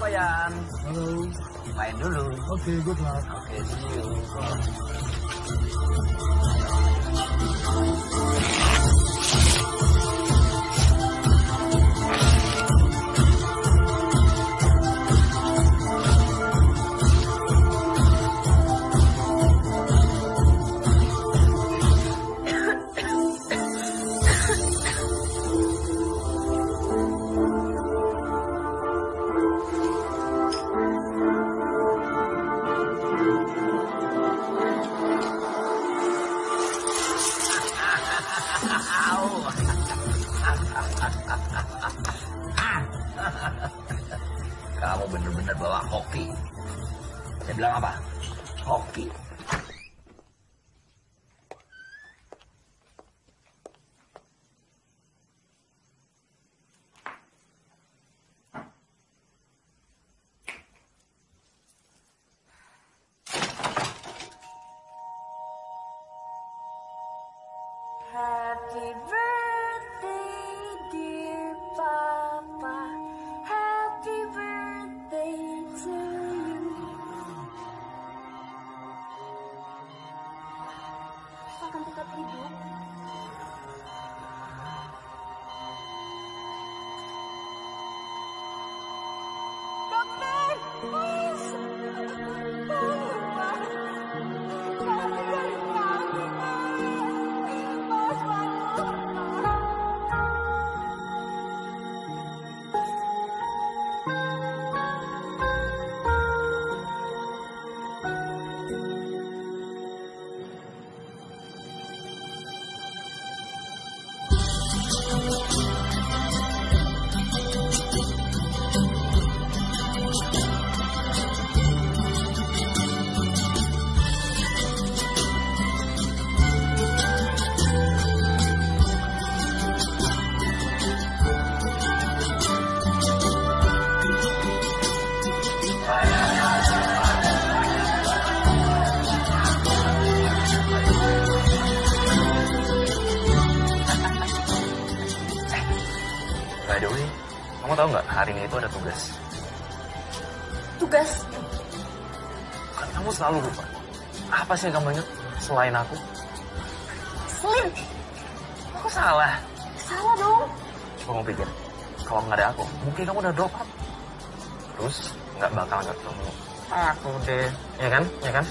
Yan. Halo. Main dulu. Oke, good luck. Oke, see you. Kamu bener-bener bawa hoki. Saya bilang apa? Hoki. Happy birthday, dear Papa. Happy birthday to you. Akan tetap hidup. Dokter, please. By the way, kamu tahu nggak hari ini itu ada tugas? Tugas? Kan kamu selalu lupa. Apa sih yang kamu ingat selain aku? Slim. Aku salah. Salah dong. Coba kamu pikir, kalau nggak ada aku, mungkin kamu udah drop out. Terus nggak bakal ketemu aku deh, ya kan? Ya kan?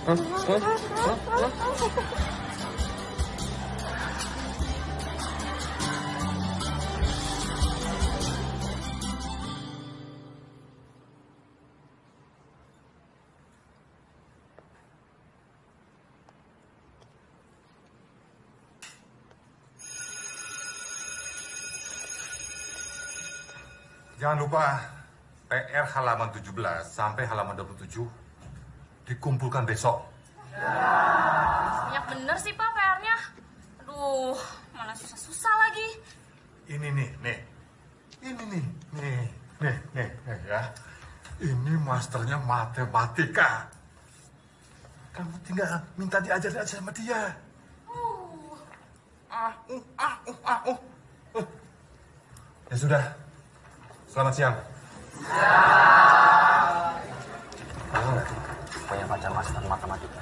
Jangan lupa PR halaman 17 sampai halaman 27 dikumpulkan besok. Banyak bener sih Pak PR-nya. Aduh, mana susah-susah lagi. Ini nih ya. Ini masternya matematika. Kamu tinggal minta diajarin aja sama dia. Ya sudah. Selamat siang. Kamu nggak punya pacar master matematika?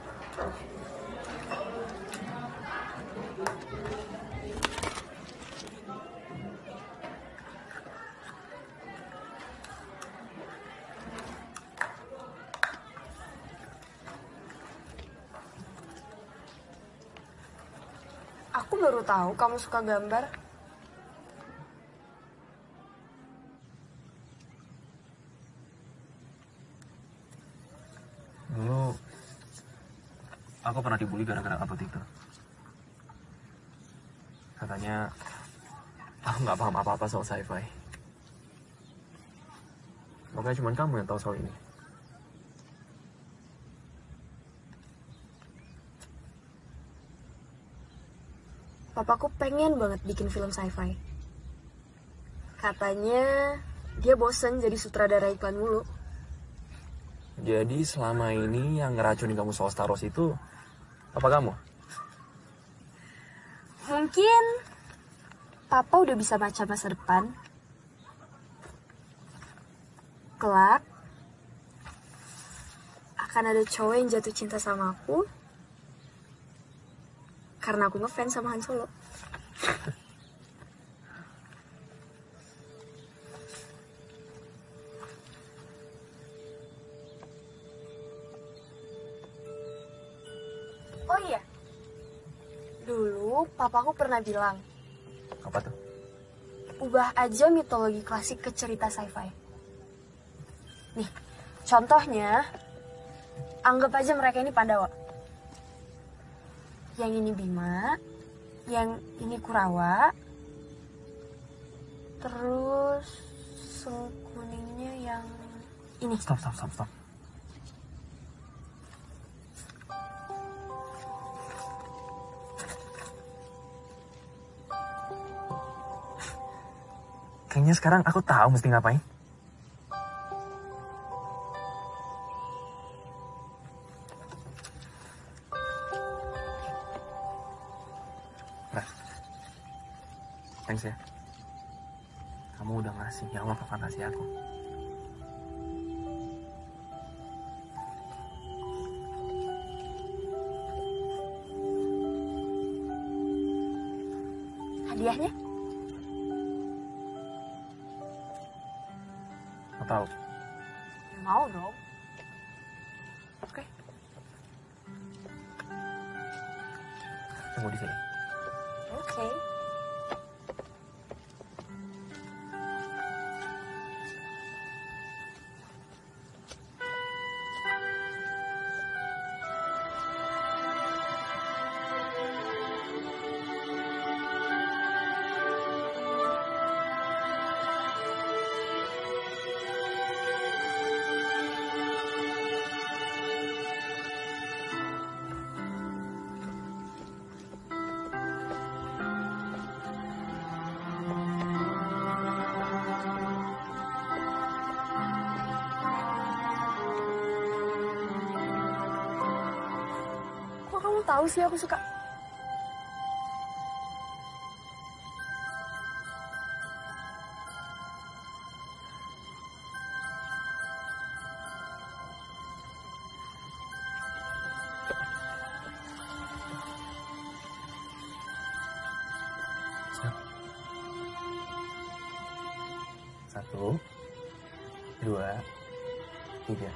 Aku baru tahu kamu suka gambar. Dulu aku pernah dibully gara-gara upload itu. Katanya aku nggak paham apa-apa soal sci-fi. Pokoknya cuma kamu yang tahu soal ini. Papaku pengen banget bikin film sci-fi. Katanya dia bosen jadi sutradara iklan mulu. Jadi selama ini yang ngeracunin kamu soal Star Wars itu apa kamu? Mungkin Papa udah bisa baca masa depan. kelak akan ada cowok yang jatuh cinta sama aku karena aku ngefans sama Han Solo. Oh iya, dulu papaku pernah bilang, Apa tuh? ubah aja mitologi klasik ke cerita sci-fi. Nih, contohnya, anggap aja mereka ini Pandawa. Yang ini Bima, yang ini Kurawa, terus sung kuningnya yang ini. Stop. Kayaknya sekarang aku tahu mesti ngapain. Nah, thanks ya. Kamu udah ngasih nyawa ke fantasi aku. Hadiahnya? Mau tahu? Mau dong. Oke. Tunggu di sini. Oke. Kok kamu tahu sih aku suka? Siap. 1, 2, 3.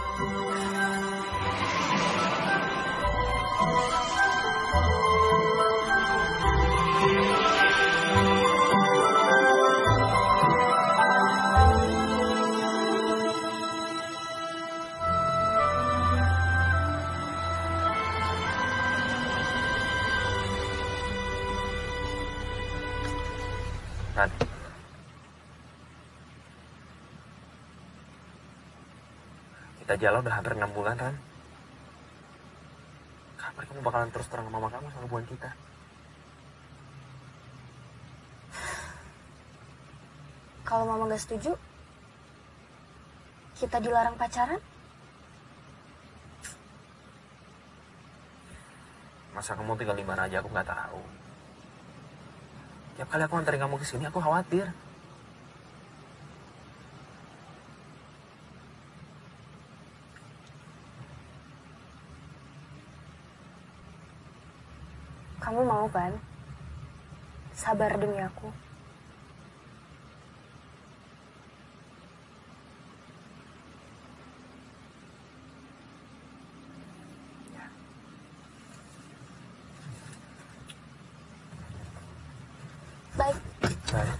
Ran, kita jalan udah hampir 6 bulan, Ran. Kapan kamu bakalan terus terang sama mama kamu soal hubungan kita? Kalau mama gak setuju, kita dilarang pacaran? Masa kamu tinggal di mana aja aku nggak tahu. Tiap kali aku anterin kamu ke sini aku khawatir. Kamu mau kan? Sabar demi aku. Baik. Baik.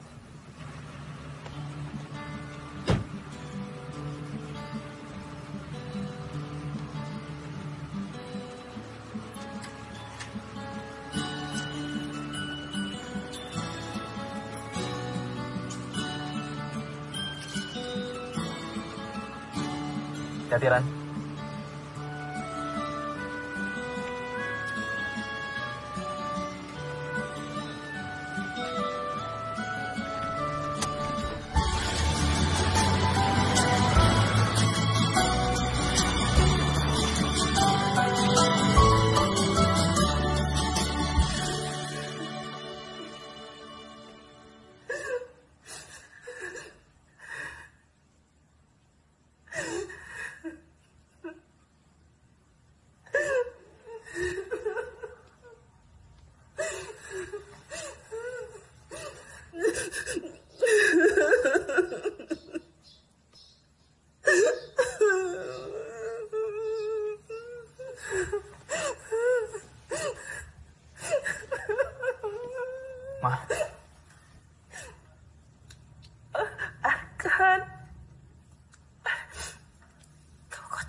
Hati-hati, Ran.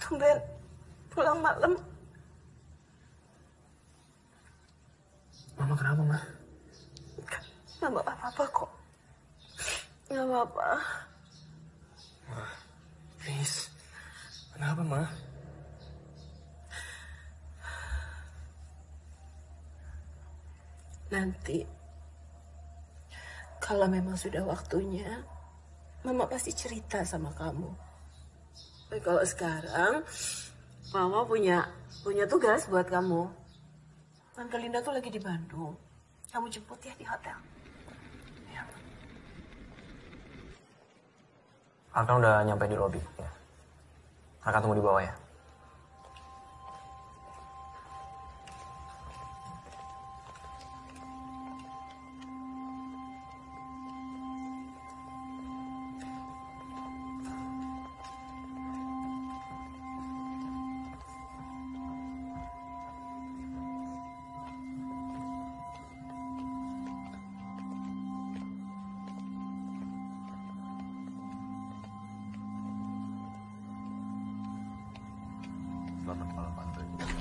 Tumben pulang malam. Mama kenapa, Ma? Gak apa-apa kok. Gak apa-apa. Ma, please. Kenapa, Ma? Nanti, kalau memang sudah waktunya, Mama pasti cerita sama kamu. Tapi kalau sekarang, Mama punya tugas buat kamu. Tante Linda tuh lagi di Bandung. Kamu jemput ya di hotel. Iya. Akang udah nyampe di lobi. Ya. Akang tunggu di bawah ya. Selamat malam, Andre.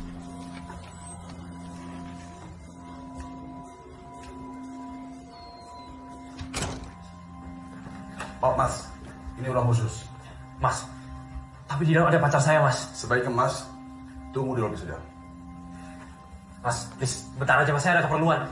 Oh, Mas, ini ruang khusus. Mas, tapi di dalam ada pacar saya, Mas. Sebaiknya Mas tunggu di lobi saja. Mas, please, bentar aja, Mas. Saya ada keperluan.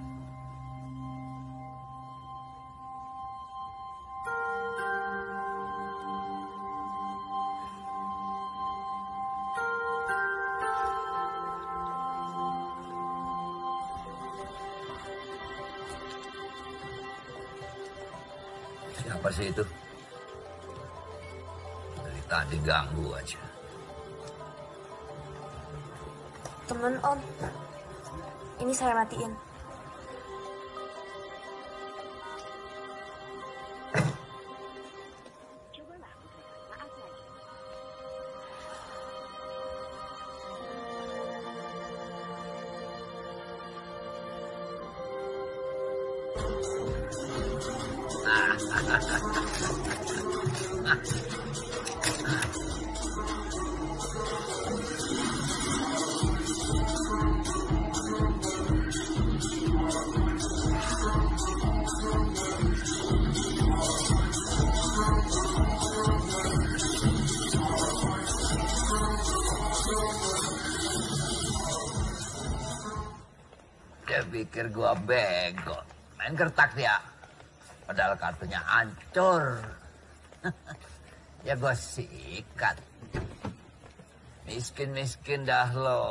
Siapa sih itu? Dari tadi ganggu aja. Temen Om, ini saya matiin. Dia pikir gua bego. Main kertak dia. Padahal kartunya hancur. Ya gua sikat. Miskin-miskin dah lo.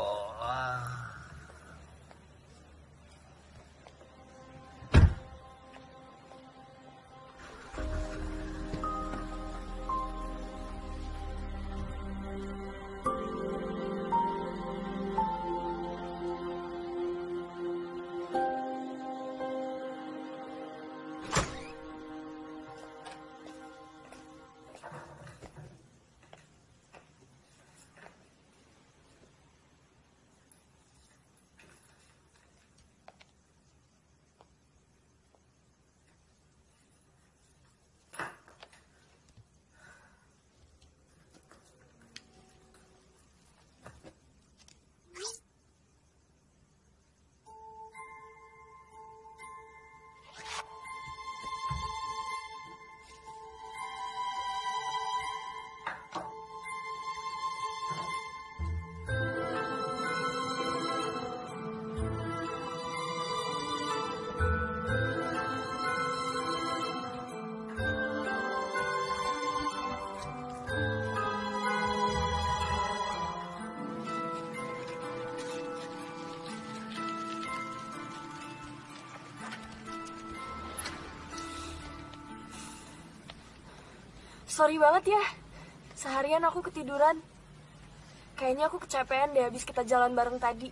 Sorry banget ya, seharian aku ketiduran. Kayaknya aku kecapean deh habis kita jalan bareng tadi.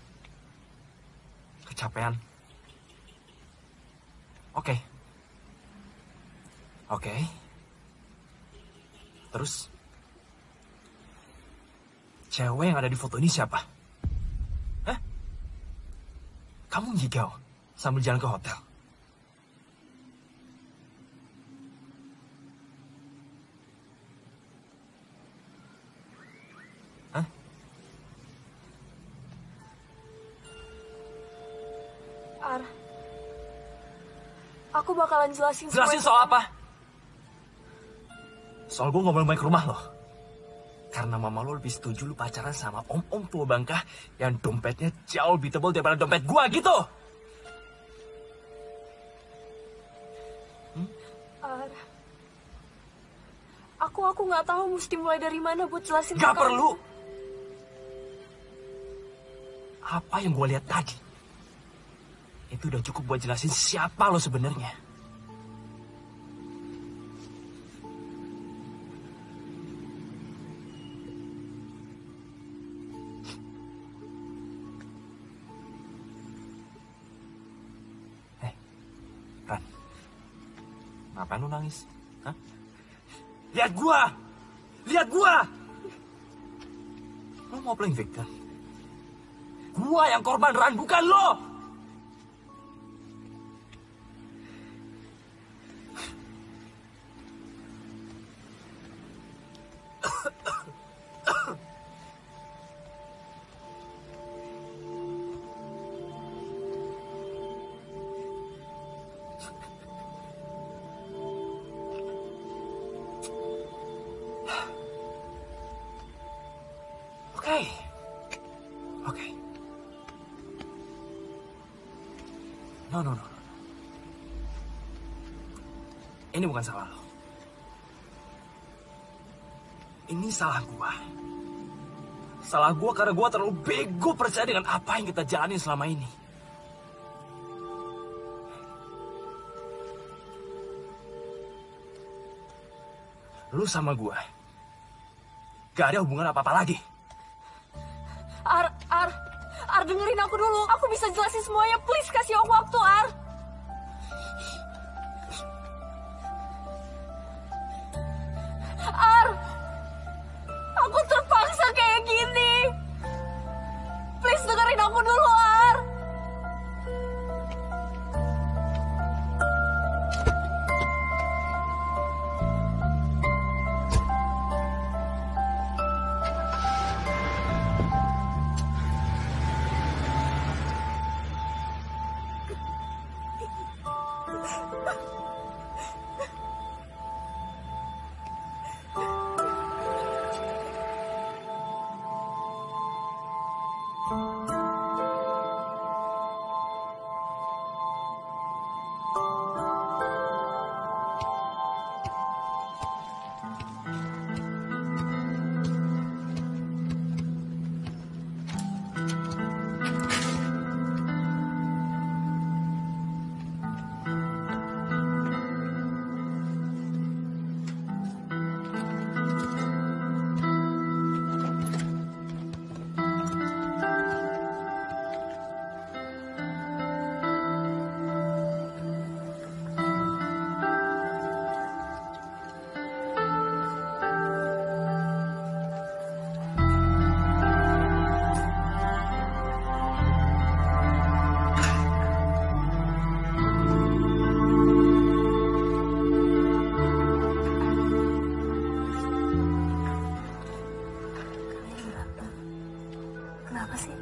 Kecapean. Oke. Oke. Terus? Cewek yang ada di foto ini siapa? Hah? Kamu ngigau sambil jalan ke hotel? Aku bakalan jelasin Jelasin semuanya. soal apa? Soal gue gak boleh main ke rumah lo. Karena mama lo lebih setuju lu pacaran sama om-om tua bangka yang dompetnya jauh lebih tebal daripada dompet gua gitu. Aku nggak tahu mesti mulai dari mana buat jelasin. Gak ke kamu. perlu. Apa yang gue lihat tadi, itu udah cukup buat jelasin siapa lo sebenarnya. Ran, ngapain lu nangis? Hah? Lihat gua! Lihat gua! Lo mau playing victim? Gua yang korban, Ran, bukan lo! Oke. No. Ini bukan salah lo. Ini salah gua. Salah gua karena gua terlalu bego percaya dengan apa yang kita jalani selama ini. Lu sama gua gak ada hubungan apa-apa lagi. Ar, dengerin aku dulu. Aku bisa jelasin semuanya. Please kasih aku waktu, Ar. Ar, aku terpaksa kayak gini. Please dengerin aku dulu, Ar. Kenapa sih?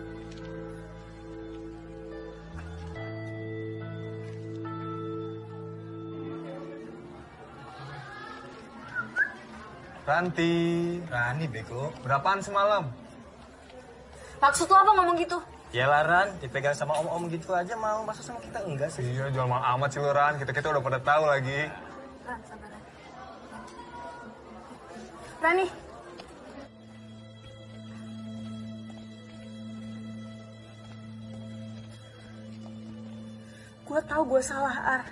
Rani bego. Berapaan semalam? Maksud lo apa ngomong gitu? Ya Ran, dipegang sama om-om gitu aja mau, masa sama kita enggak sih? Iya, jual mahal amat sih lu, Ran. Kita udah pada tahu lagi. Ran, sabar, Ran. Rani. Gue tahu gue salah, Ar.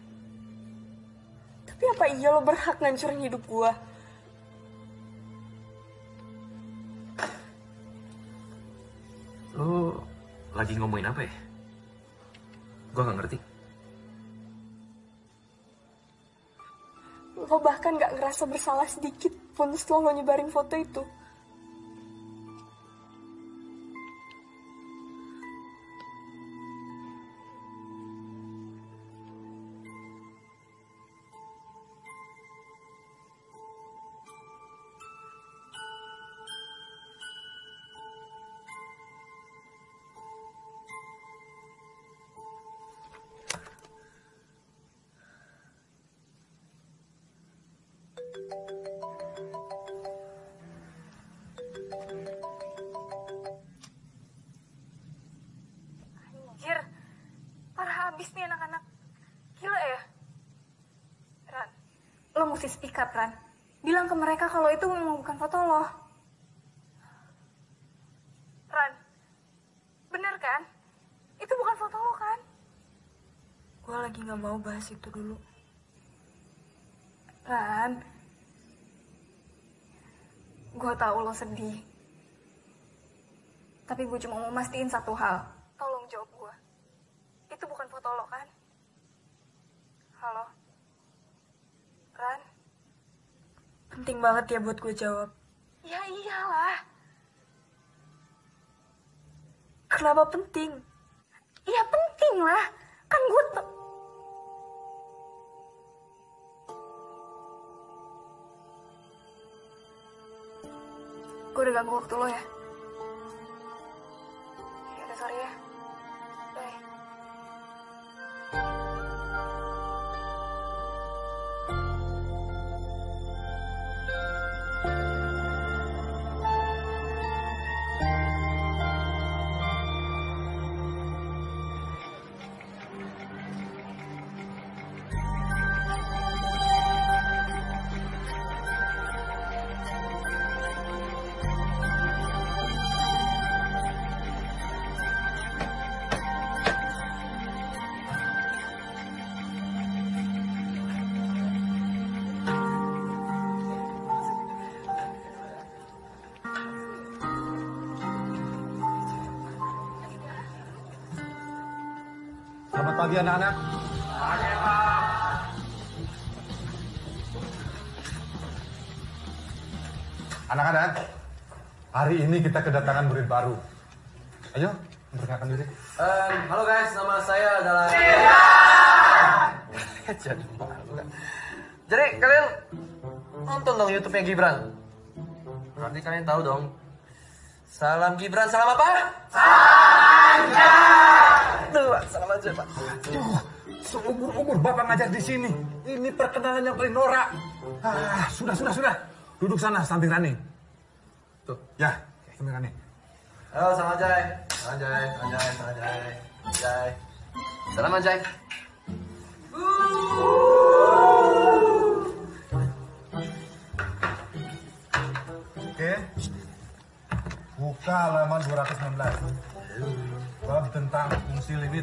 Tapi apa iya lo berhak ngancurin hidup gue? Lo lagi ngomongin apa ya? Gue gak ngerti. Lo bahkan gak ngerasa bersalah sedikit pun setelah lo nyebarin foto itu. mesti speak up, Ran. Bilang ke mereka kalau itu memang bukan foto lo. Ran, bener kan? Itu bukan foto lo kan? Gue lagi gak mau bahas itu dulu. Ran, gue tahu lo sedih. Tapi gue cuma mau mastiin satu hal. Tolong jawab gue. Itu bukan foto lo kan? Halo? Ran? Penting banget ya buat gue jawab. Ya iyalah. Kenapa penting? Ya penting lah. Kan gue gue udah ganggu waktu lo ya. Ya udah, sorry ya. Bye. Selamat pagi anak-anak. Pagi, Pak. Anak-anak, hari ini kita kedatangan murid baru. Ayo, memperkenalkan diri. Halo guys, nama saya adalah... Jadi kalian nonton dong YouTube-nya Gibran. Berarti kalian tahu dong. Salam Gibran, salam apa? Salam aja, Pak. Aduh, seumur-umur Bapak ngajar di sini. Ini perkenalan yang paling norak. Sudah. Duduk sana, samping Rani. Tuh, ya, samping Rani. Halo, salam Anjay. Salam Anjay. Oke. Buka halaman 216. Bab tentang fungsi limit.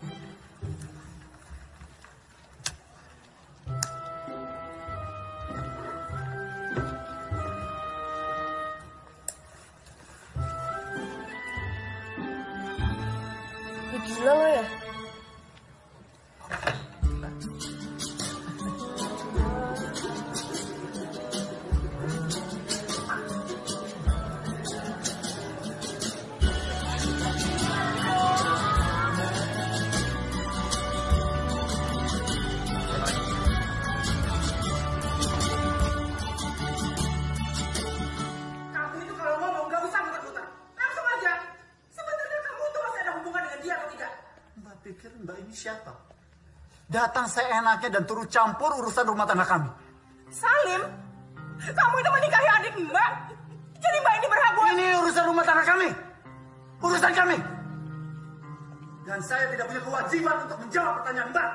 Gila lo ya? Siapa? Datang seenaknya dan turut campur urusan rumah tangga kami. Salim, kamu itu menikahi adik Mbak. Jadi Mbak ini berhak buat... Ini urusan rumah tangga kami. Urusan kami. Dan saya tidak punya kewajiban untuk menjawab pertanyaan Mbak.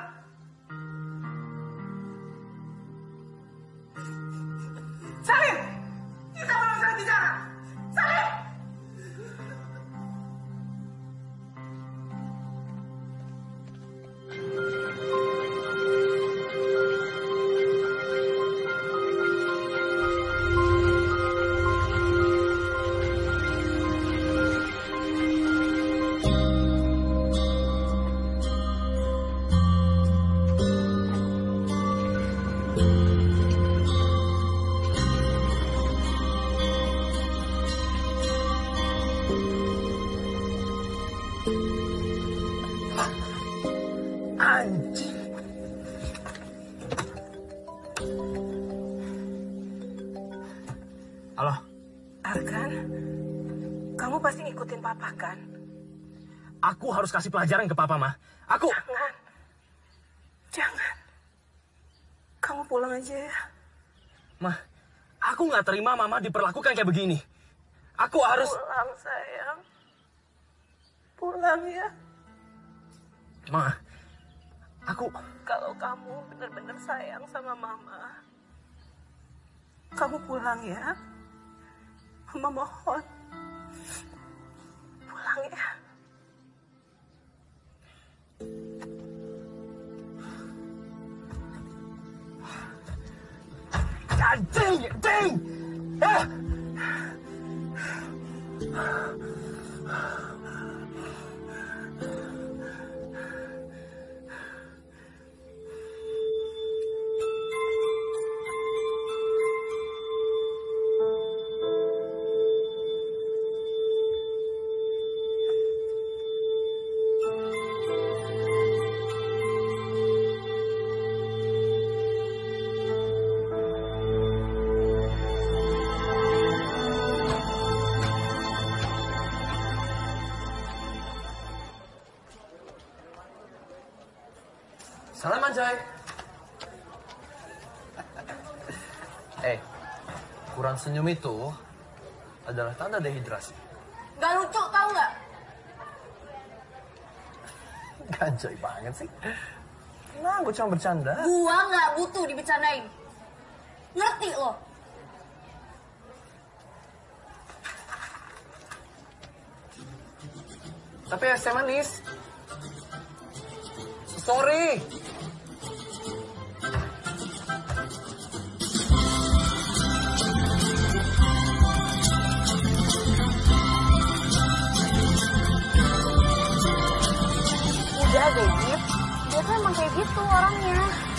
Salim, kita belum selesai bicara. Salim! Halo? Arkan, kamu pasti ngikutin papa kan? Aku harus kasih pelajaran ke papa, Ma. Aku... Jangan. Kamu pulang aja ya. Ma, aku nggak terima Mama diperlakukan kayak begini. Aku harus... Pulang, sayang. Pulang ya. Ma, aku... Kalau kamu benar-benar sayang sama Mama, Kamu pulang ya. Mama mohon. Pulang ya. Anjing! Ah! Salam Anjay. Kurang senyum itu adalah tanda dehidrasi. Gak lucu, tau nggak? Ganjay banget sih. Nah, gue cuma bercanda. Gua nggak butuh dibicarain. Ngerti lo? Tapi es teh manis. Sorry. Udah deh, Gip. Dia tuh emang kayak gitu orangnya.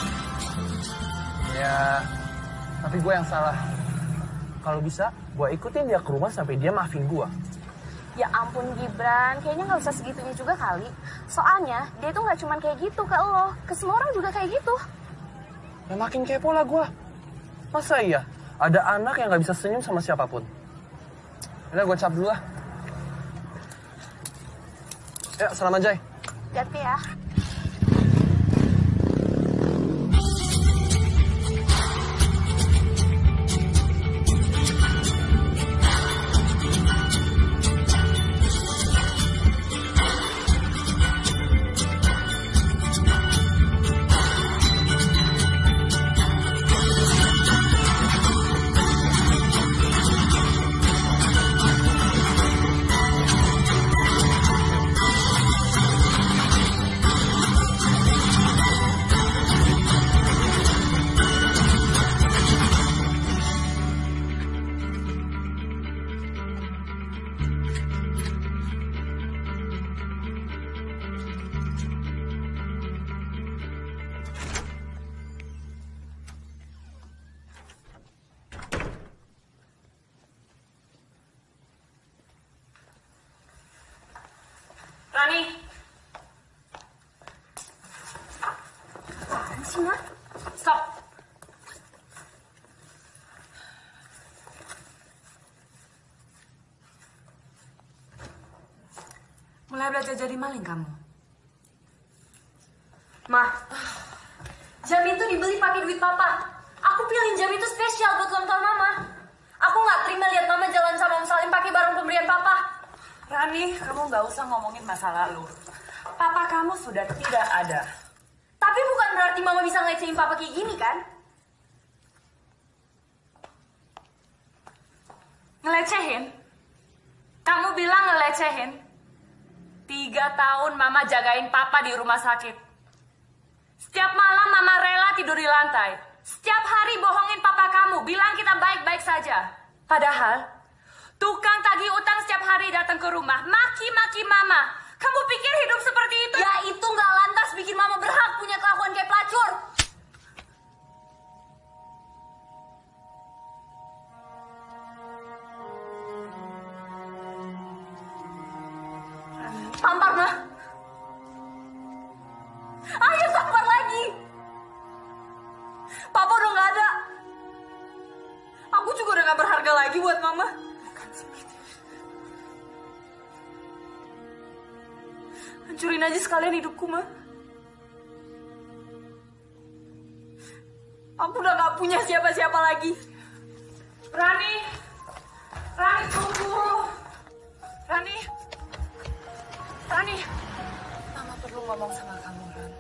Ya, tapi gue yang salah. Kalau bisa, gue ikutin dia ke rumah sampai dia maafin gue. Ya ampun Gibran, kayaknya nggak usah segitunya juga kali. Soalnya dia tuh nggak cuman kayak gitu ke lo, ke semua orang juga kayak gitu. Ya makin kepo lah gue. Masa iya ada anak yang nggak bisa senyum sama siapapun? Udah gue cap dulu lah. Ya, salam Anjay. Hati ya. Rani. Apaan sih, Ma? Stop. Mulai belajar jadi maling kamu. Ma, jam itu dibeli pakai duit papa. Aku pilih jam itu spesial buat ulang tahun mama. Aku nggak terima lihat mama jalan sama Om Salim pakai barang pemberian papa. Rani, kamu nggak usah ngomongin masa lalu. Papa kamu sudah tidak ada. Tapi bukan berarti mama bisa ngelecehin papa kayak gini kan? Ngelecehin? Kamu bilang ngelecehin? 3 tahun mama jagain papa di rumah sakit. Setiap malam mama rela tidur di lantai. Setiap hari bohongin papa kamu, bilang kita baik-baik saja. Padahal, tukang tagih utang setiap hari datang ke rumah, maki-maki mama. Kamu pikir hidup seperti itu? Ya itu nggak lantas bikin mama berhak punya kelakuan kayak pelacur. Tampar, Ma. Ayo tampar lagi. Papa udah nggak ada. Aku juga udah gak berharga lagi buat mama. Hancurin aja sekalian hidupku, Ma. Aku udah gak punya siapa-siapa lagi. Rani. Rani, tunggu. Rani. Rani. Mama perlu ngomong sama kamu, Ran.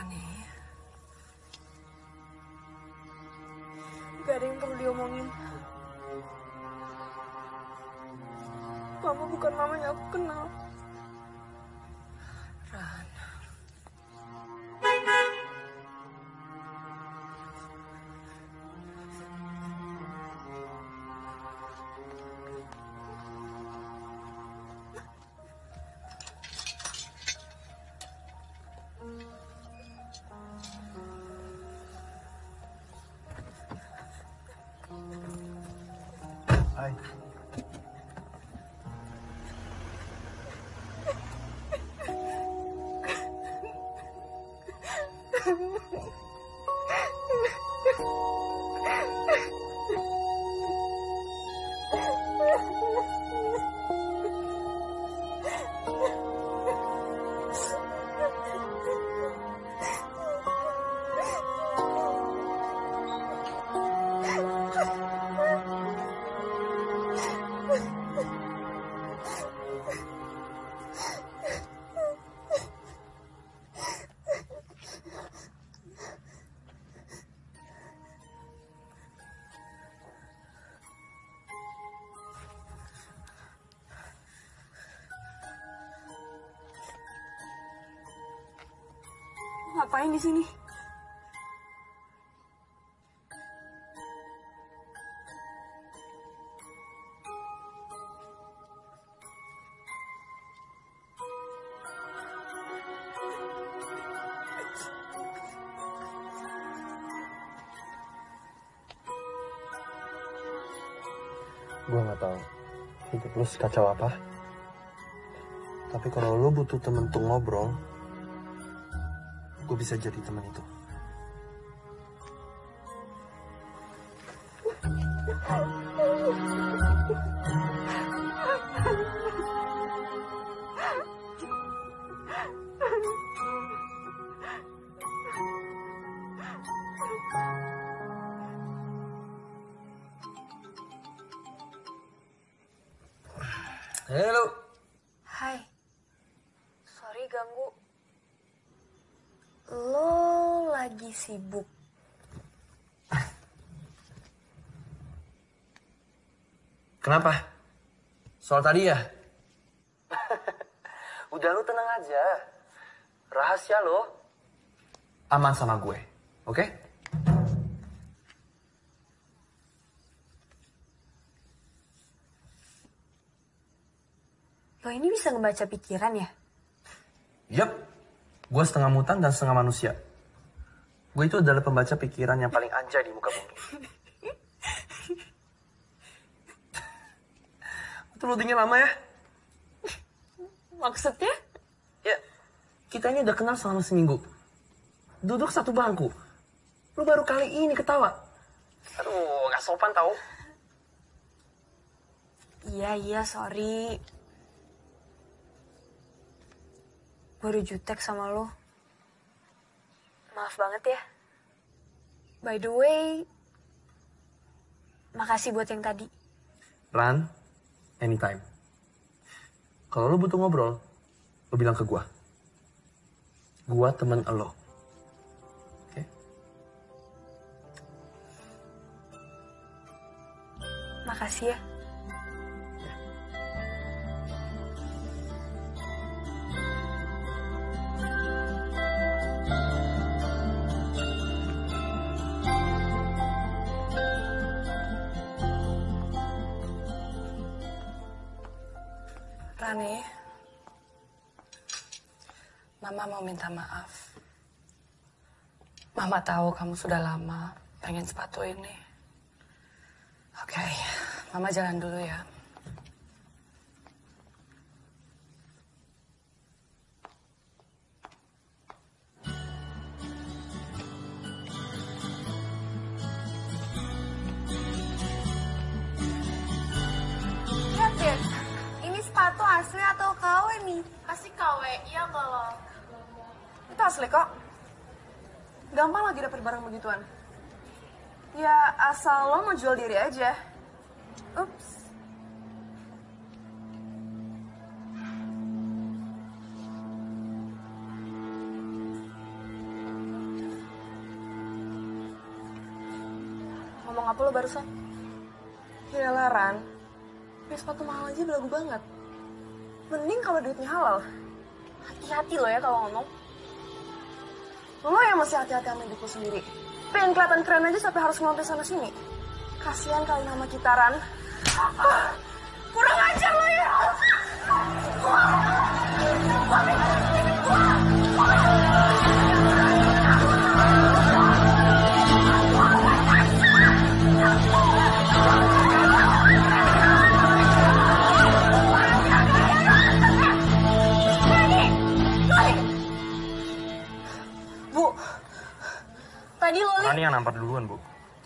Rani. Gak ada yang perlu diomongin. Mama bukan mama yang aku kenal. Ran. Hai. Ngapain di sini? Gue nggak tahu hidup lu sekacau apa. Tapi kalau lu butuh temen untuk ngobrol, gue bisa jadi temen itu. Halo. Hai. Sorry ganggu. Lo lagi sibuk? Kenapa? Soal tadi ya? Udah lu tenang aja. Rahasia lo aman sama gue, oke? Lo ini bisa ngebaca pikiran ya? Yap, gue setengah mutan dan setengah manusia. Gue itu adalah pembaca pikiran yang paling anjay di muka bumi. Itu loadingnya lama ya? Maksudnya? Ya, kita ini udah kenal selama seminggu. Duduk satu bangku. Lu baru kali ini ketawa. Aduh, gak sopan tau. Iya, sorry. Gue udah jutek sama lo. Maaf banget ya. By the way, makasih buat yang tadi. Ran, anytime. Kalau lo butuh ngobrol, lo bilang ke gua. Gua temen lo. Oke? Makasih ya. Rani, Mama mau minta maaf. Mama tahu kamu sudah lama pengen sepatu ini. Oke, Mama jalan dulu ya. Lihat deh, ini sepatu asli atau KW nih? Pasti KW, iya kalau. Itu asli kok. Gampang lagi dapet barang begituan. Ya asal lo mau jual diri aja. Ups. ngomong apa lo barusan? Ya Laran, ya sepatu mahal aja belagu banget. Mending kalau duitnya halal. Hati-hati lo ya kalau ngomong. Lo yang masih hati-hati sama hidup lo sendiri. Pengen kelihatan keren aja sampai harus ngelontar sana sini. Kasihan kali nama kita, Ran. Kurang ajar lo ya. Bu, tadi Loli... Rani yang nampar duluan, Bu.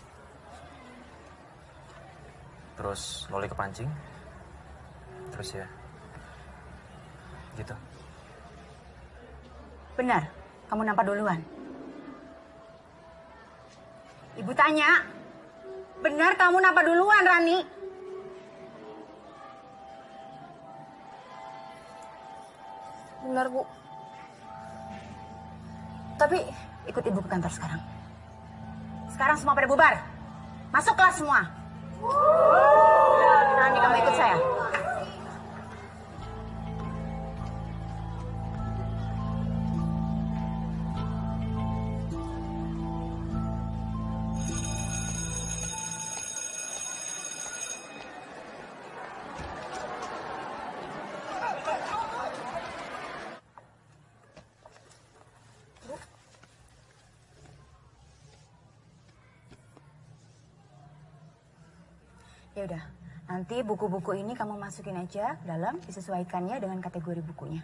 Terus Loli kepancing. Terus ya, gitu. Benar, kamu nampar duluan. Ibu tanya, benar kamu nampar duluan, Rani? Benar, Bu. Tapi ikut ibu ke kantor sekarang. Sekarang semua pada bubar. Masuk kelas semua. Rani, kamu ikut saya. Ya udah, nanti buku-buku ini kamu masukin aja ke dalam, disesuaikannya dengan kategori bukunya.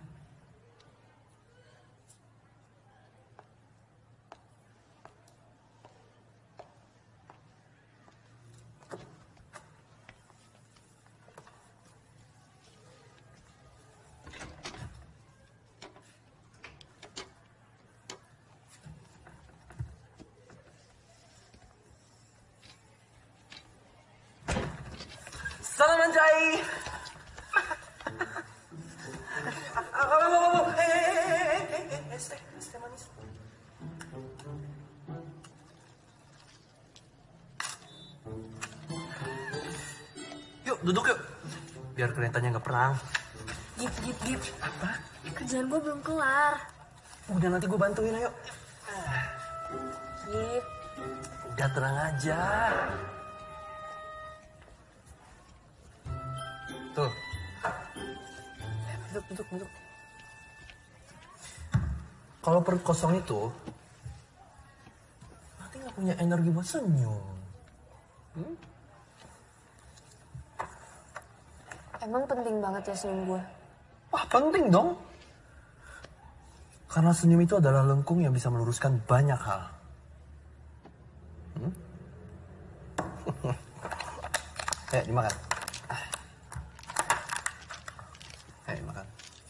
Salam Anjay. Teh manis. Yuk, duduk yuk. Biar kelihatannya nggak perang. Gip. Apa? Kerjaan gue belum kelar. Udah, nanti gue bantuin, ayo. Gip. Udah, tenang aja. Tuh. Duduk. Kalau perut kosong itu, nanti nggak punya energi buat senyum. Emang penting banget ya senyum gue? Wah, penting dong. Karena senyum itu adalah lengkung yang bisa meluruskan banyak hal. Ayo, dimakan. Ayo, makan.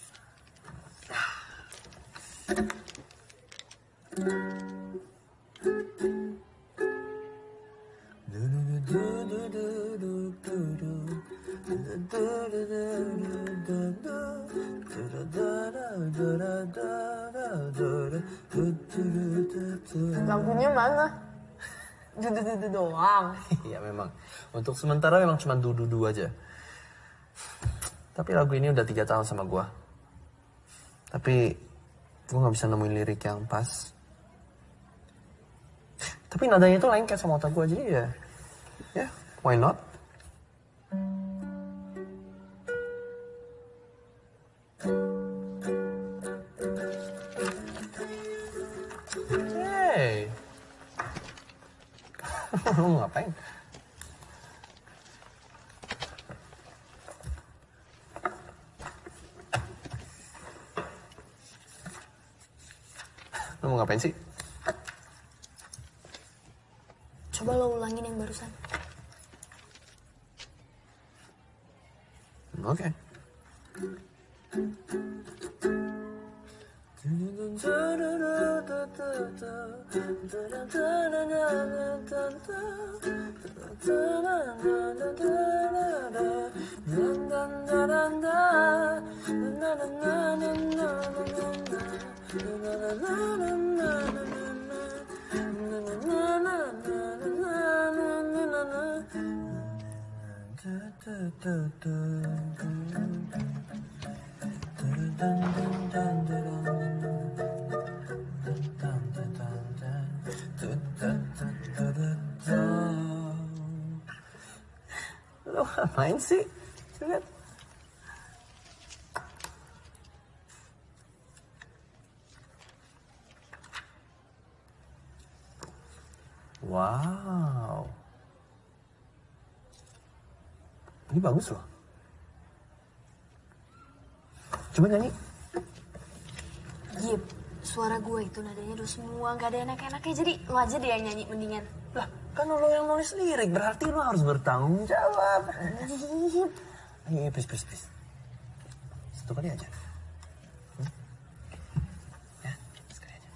Lampunya mana? Dudu doang. Iya memang. Untuk sementara memang cuma dudu aja. Tapi lagu ini udah 3 tahun sama gue. Tapi gue gak bisa nemuin lirik yang pas. Tapi nadanya itu lengket sama otak gue, jadi ya, why not? Hey, lu mau ngapain? Lu mau ngapain sih? Coba lo ulangin yang barusan. Oke. Main sih. Lihat. Wow. Ini bagus loh. Coba nyanyi. Gip, suara gue itu nadanya udah semua, gak ada enak-enaknya. Jadi lo aja deh yang nyanyi mendingan. Lah, kan lo yang nulis lirik, berarti lo harus bertanggung jawab. Ayo, please. Satu kali aja. Ya, sekali aja.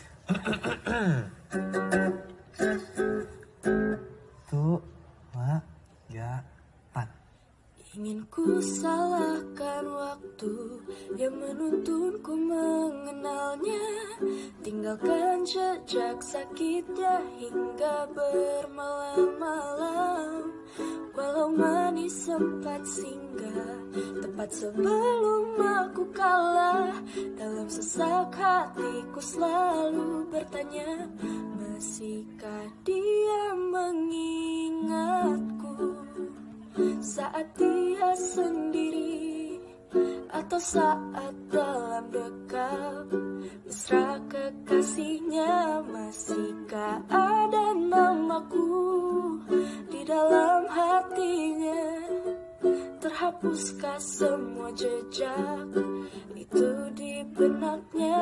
Tuh, ya. Ingin ku salahkan waktu yang menuntunku mengenalnya, tinggalkan jejak sakitnya hingga bermalam-malam. Walau manis sempat singgah tepat sebelum aku kalah, dalam sesak hatiku selalu bertanya, masihkah dia mengingatku saat dia sendiri atau saat dalam dekap mesra kekasihnya? Masihkah ada namaku di dalam hatinya? Terhapuskah semua jejak itu di benaknya?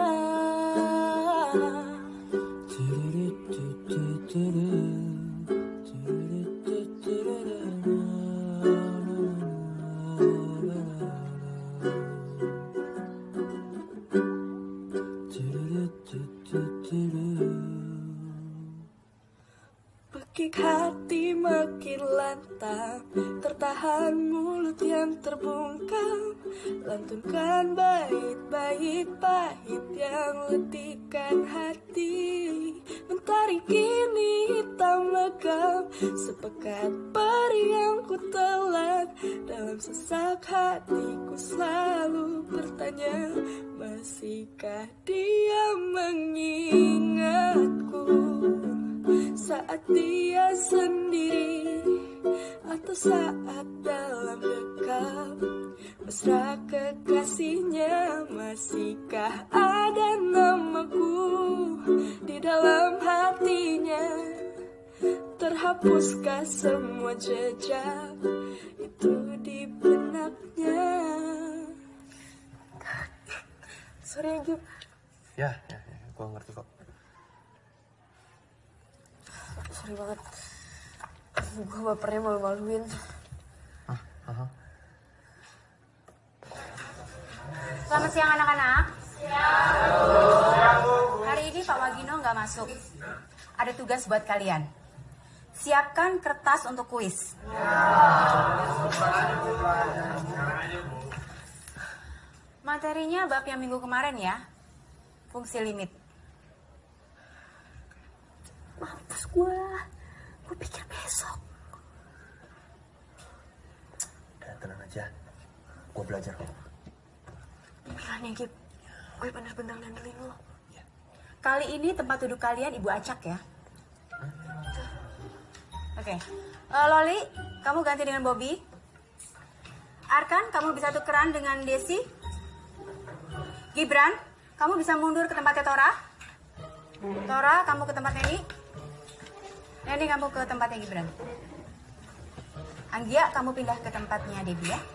Bekik hati makin lantang, tertahan mulut yang terbungkam, lantunkan bait-bait pahit yang letihkan hati. Mentari kini hitam legam, sepekat peri yang ku telan, dalam sesak hatiku selalu bertanya, masihkah dia mengingatku saat dia sendiri atau saat dalam dekap mesra kekasihnya? Masihkah ada namaku di dalam hatinya? Terhapuskah semua jejak itu di benaknya? Sorry Gip. Ya, gue ngerti kok. Sorry banget. Gue bapernya malu-maluin. Selamat siang anak-anak. Hari ini Pak Wagino nggak masuk. Ada tugas buat kalian. Siapkan kertas untuk kuis. Materinya bab yang minggu kemarin ya. Fungsi limit. Mampus gue pikir besok. Udah tenang aja, gue belajar kok. Bilangnya Gip, gue bener-bener ngandelin lo. Kali ini tempat duduk kalian Ibu acak ya. Oke. Loli, kamu ganti dengan Bobby. Arkan, kamu bisa tukeran dengan Desi. Gibran, kamu bisa mundur ke tempatnya Tora. Tora, kamu ke tempatnya Neni. Neni, kamu ke tempatnya Gibran. Anggia, kamu pindah ke tempatnya Debbie ya.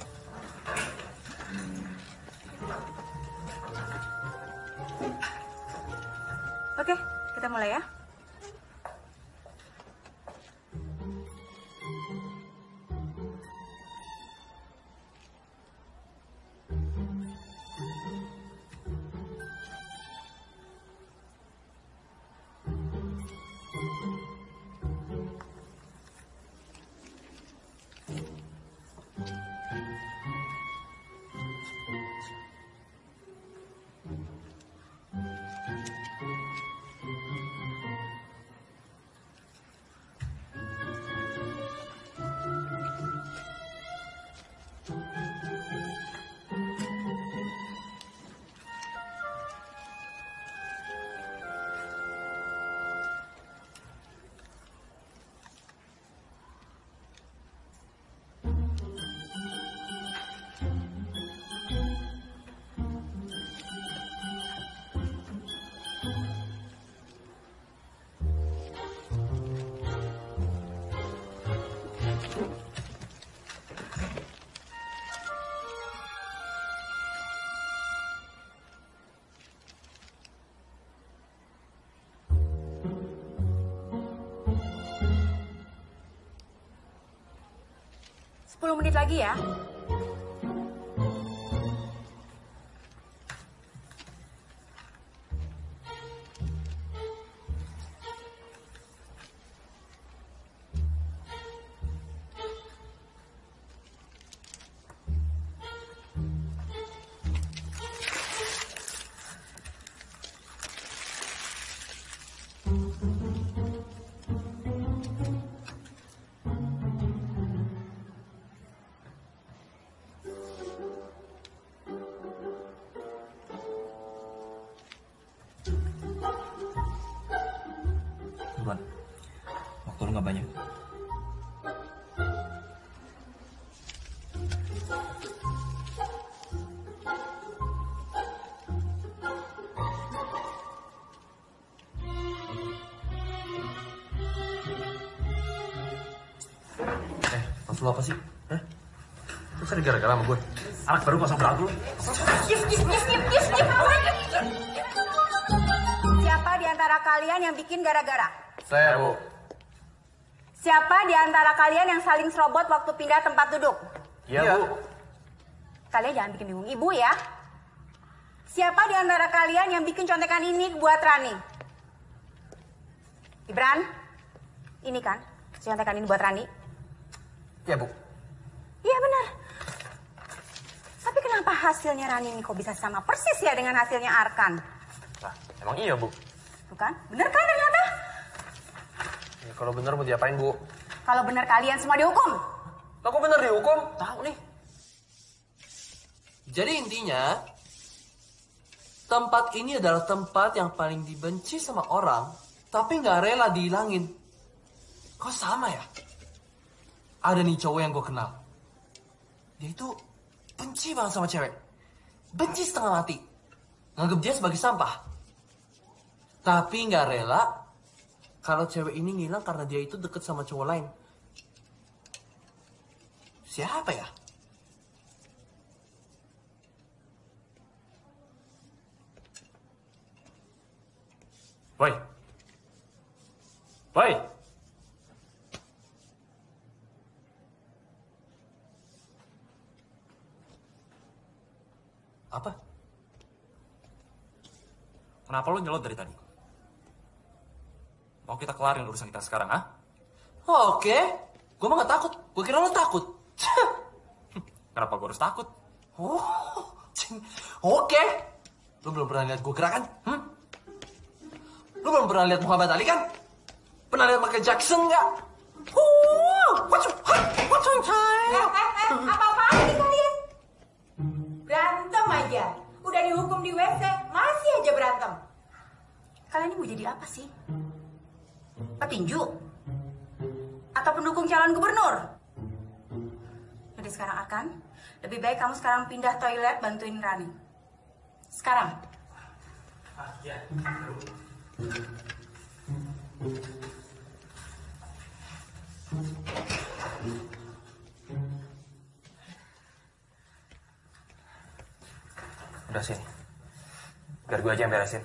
Oke, kita mulai ya. 10 menit lagi ya. Buruan, waktu lu gak banyak. Maksud lu apa sih? Hah? Terus ada gara-gara sama gue? Anak baru pasang beragu lu. Siapa di antara kalian yang bikin gara-gara? Saya, Bu. Siapa di antara kalian yang saling serobot waktu pindah tempat duduk? Iya, Bu. Kalian jangan bikin bingung ibu ya. Siapa di antara kalian yang bikin contekan ini buat Rani? Ibran, ini kan contekan ini buat Rani? Iya, Bu. Iya benar. Tapi kenapa hasilnya Rani ini kok bisa sama persis ya dengan hasilnya Arkan? Lah, emang iya, Bu? Bukan? Bener kan ternyata? Ya, kalau bener mau diapain, Bu? Kalau bener kalian semua dihukum. Aku bener dihukum? Tahu nih. Jadi intinya, tempat ini adalah tempat yang paling dibenci sama orang, tapi nggak rela dihilangin. Kok sama ya? Ada nih cowok yang gue kenal. Dia itu benci banget sama cewek. Benci setengah mati. Nganggep dia sebagai sampah. Tapi nggak rela kalau cewek ini ngilang karena dia itu deket sama cowok lain. Siapa ya? Woi. Woi. Apa? Kenapa lo nyelot dari tadi? Mau kita kelarin urusan kita sekarang, ah? Oke. Gue mah gak takut. Gue kira lo takut. Kenapa gue harus takut? Oh, oke. Lo belum pernah lihat gue gerak kan? Lo belum pernah lihat Muhammad Ali kan? Pernah lihat Michael Jackson nggak? Apa-apaan sih kalian? Berantem aja. Udah dihukum di WC, masih aja berantem. Kalian ini mau jadi apa sih? Petinju? Atau pendukung calon gubernur? Jadi sekarang Arkan, lebih baik kamu sekarang pindah toilet bantuin Rani. Sekarang. Iya. Udah sini. Biar gue aja yang beresin.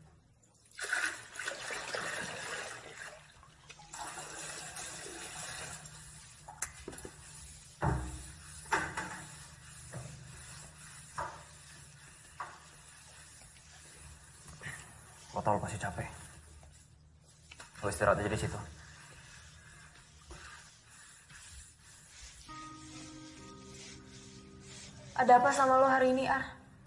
Gue tau lo pasti capek. Lo istirahat aja di situ. Ada apa sama lo hari ini, Ar?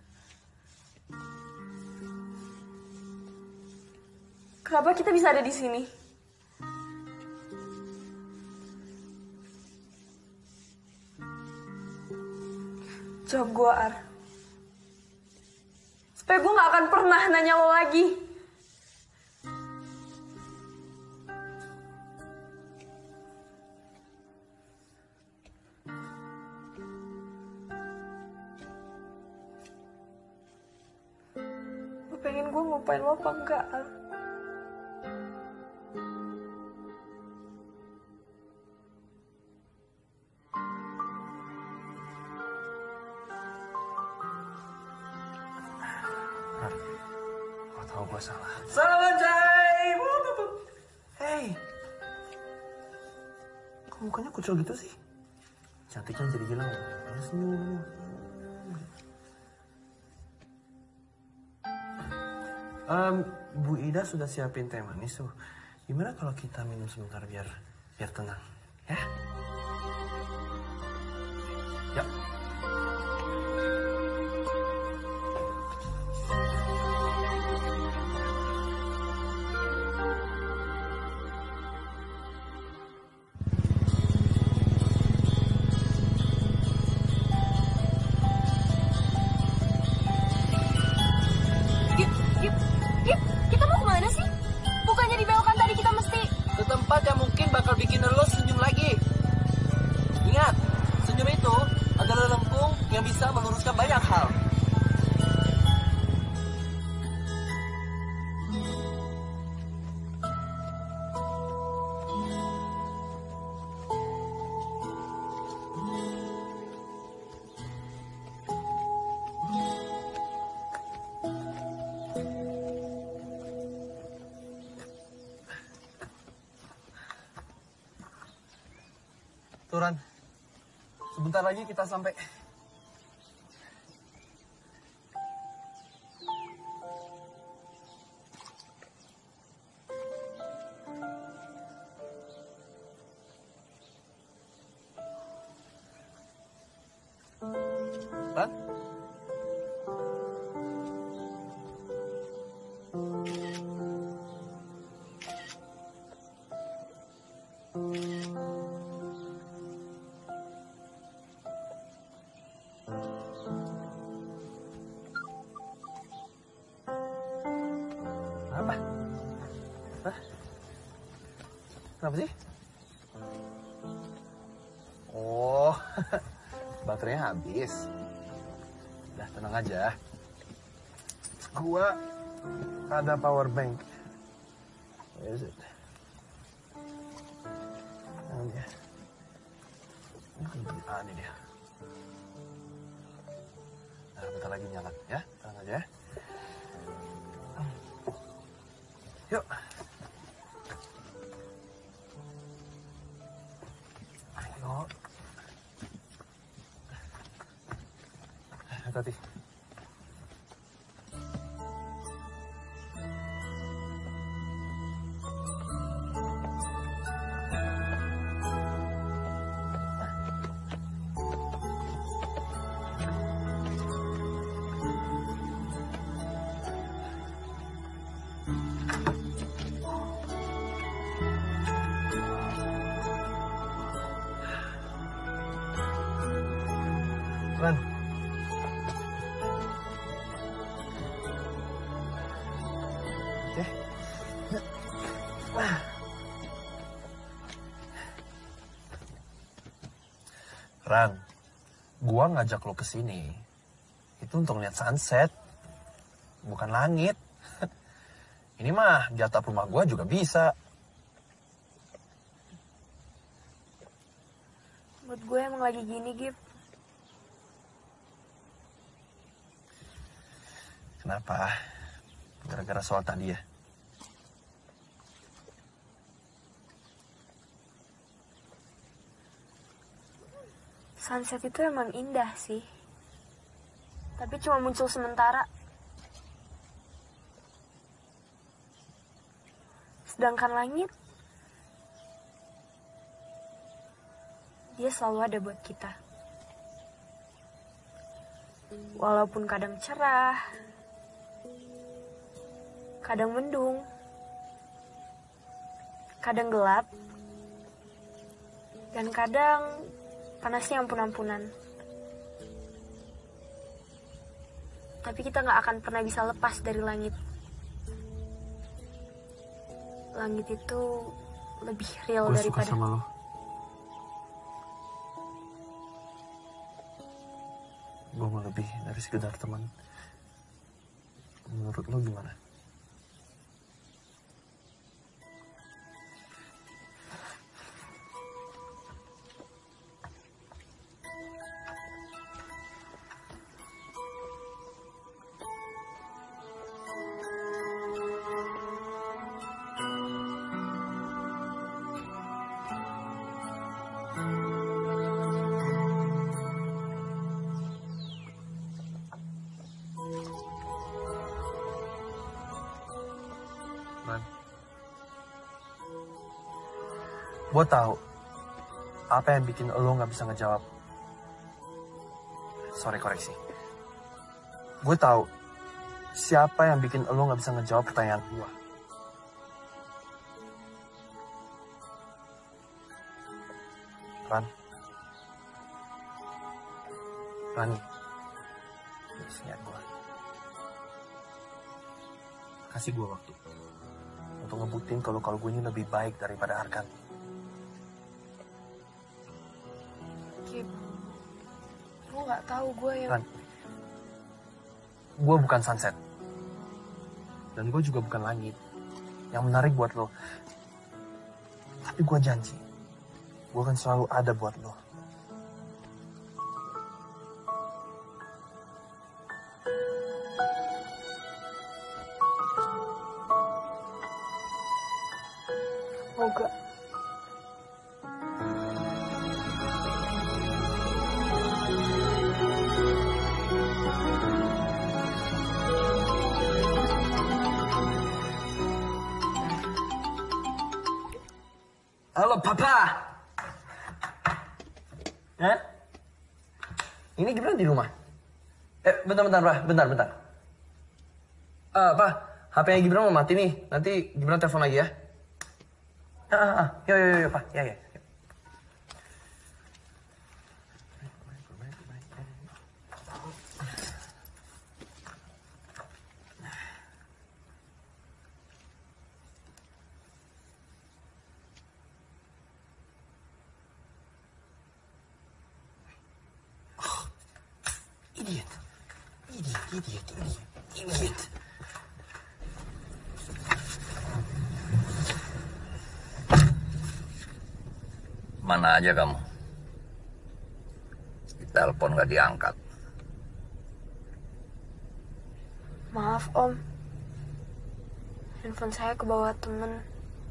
Kenapa kita bisa ada di sini? Jawab gue, Ar. Supaya gue gak akan pernah nanya lo lagi. Lo pengen gue ngupain lo apa enggak, Ar? Gue tau gue salah. Salam Anjay. Hey. Kok mukanya kucel gitu sih? cantiknya jadi hilang. Ayo senyum. Bu Ida sudah siapin teh manis tuh. Gimana kalau kita minum sebentar biar tenang, ya? Ya. Kita mau kemana sih? Bukannya di belokan tadi kita mesti... Ke tempat yang mungkin bakal bikin lo senyum lagi. Ingat, senyum itu adalah lempung yang bisa meluruskan banyak hal. Turan, sebentar lagi kita sampai. Ran? Apa? Hah? Kenapa sih? Oh, baterainya habis. Udah tenang aja. Gua ada power bank. Where is it? Ini dia. Ini dia. Nah, bentar lagi nyala ya. Tenang aja ya. Yuk. Ayo. Hati-hati. Ran. Oke. Ran, gua ngajak lo ke sini itu untuk lihat sunset, bukan langit. Ini mah di atap rumah gua juga bisa. Mood gue emang lagi gini, Gip. Kenapa? Gara-gara soal tadi ya? Sunset itu emang indah sih. Tapi cuma muncul sementara. Sedangkan langit, dia selalu ada buat kita. Walaupun kadang cerah, kadang mendung, kadang gelap, dan kadang panasnya ampun-ampunan. Tapi kita gak akan pernah bisa lepas dari langit. Langit itu lebih real Gua daripada... suka sama lo. Gue mau lebih dari sekedar teman. Menurut lo gimana? Gue tahu apa yang bikin lo nggak bisa ngejawab. Sorry, koreksi. Gue tahu siapa yang bikin lo nggak bisa ngejawab pertanyaan gue. Rani, lihat gue. Kasih gue waktu untuk ngebuktiin kalau gue ini lebih baik daripada Arkan. Kip, lo nggak tahu gue yang... Ran, gue bukan sunset. Dan gue juga bukan langit yang menarik buat lo. Tapi gue janji, gue akan selalu ada buat lo. Semoga. Halo, Papa. Hah? Ini gimana di rumah? Bentar, Pak. Pak, HP-nya Gibran mau mati nih. Nanti Gibran telepon lagi ya. Yuk, Pak. Ya. Idiot. Mana aja kamu? Telepon gak diangkat. Maaf, Om. Handphone saya kebawa temen.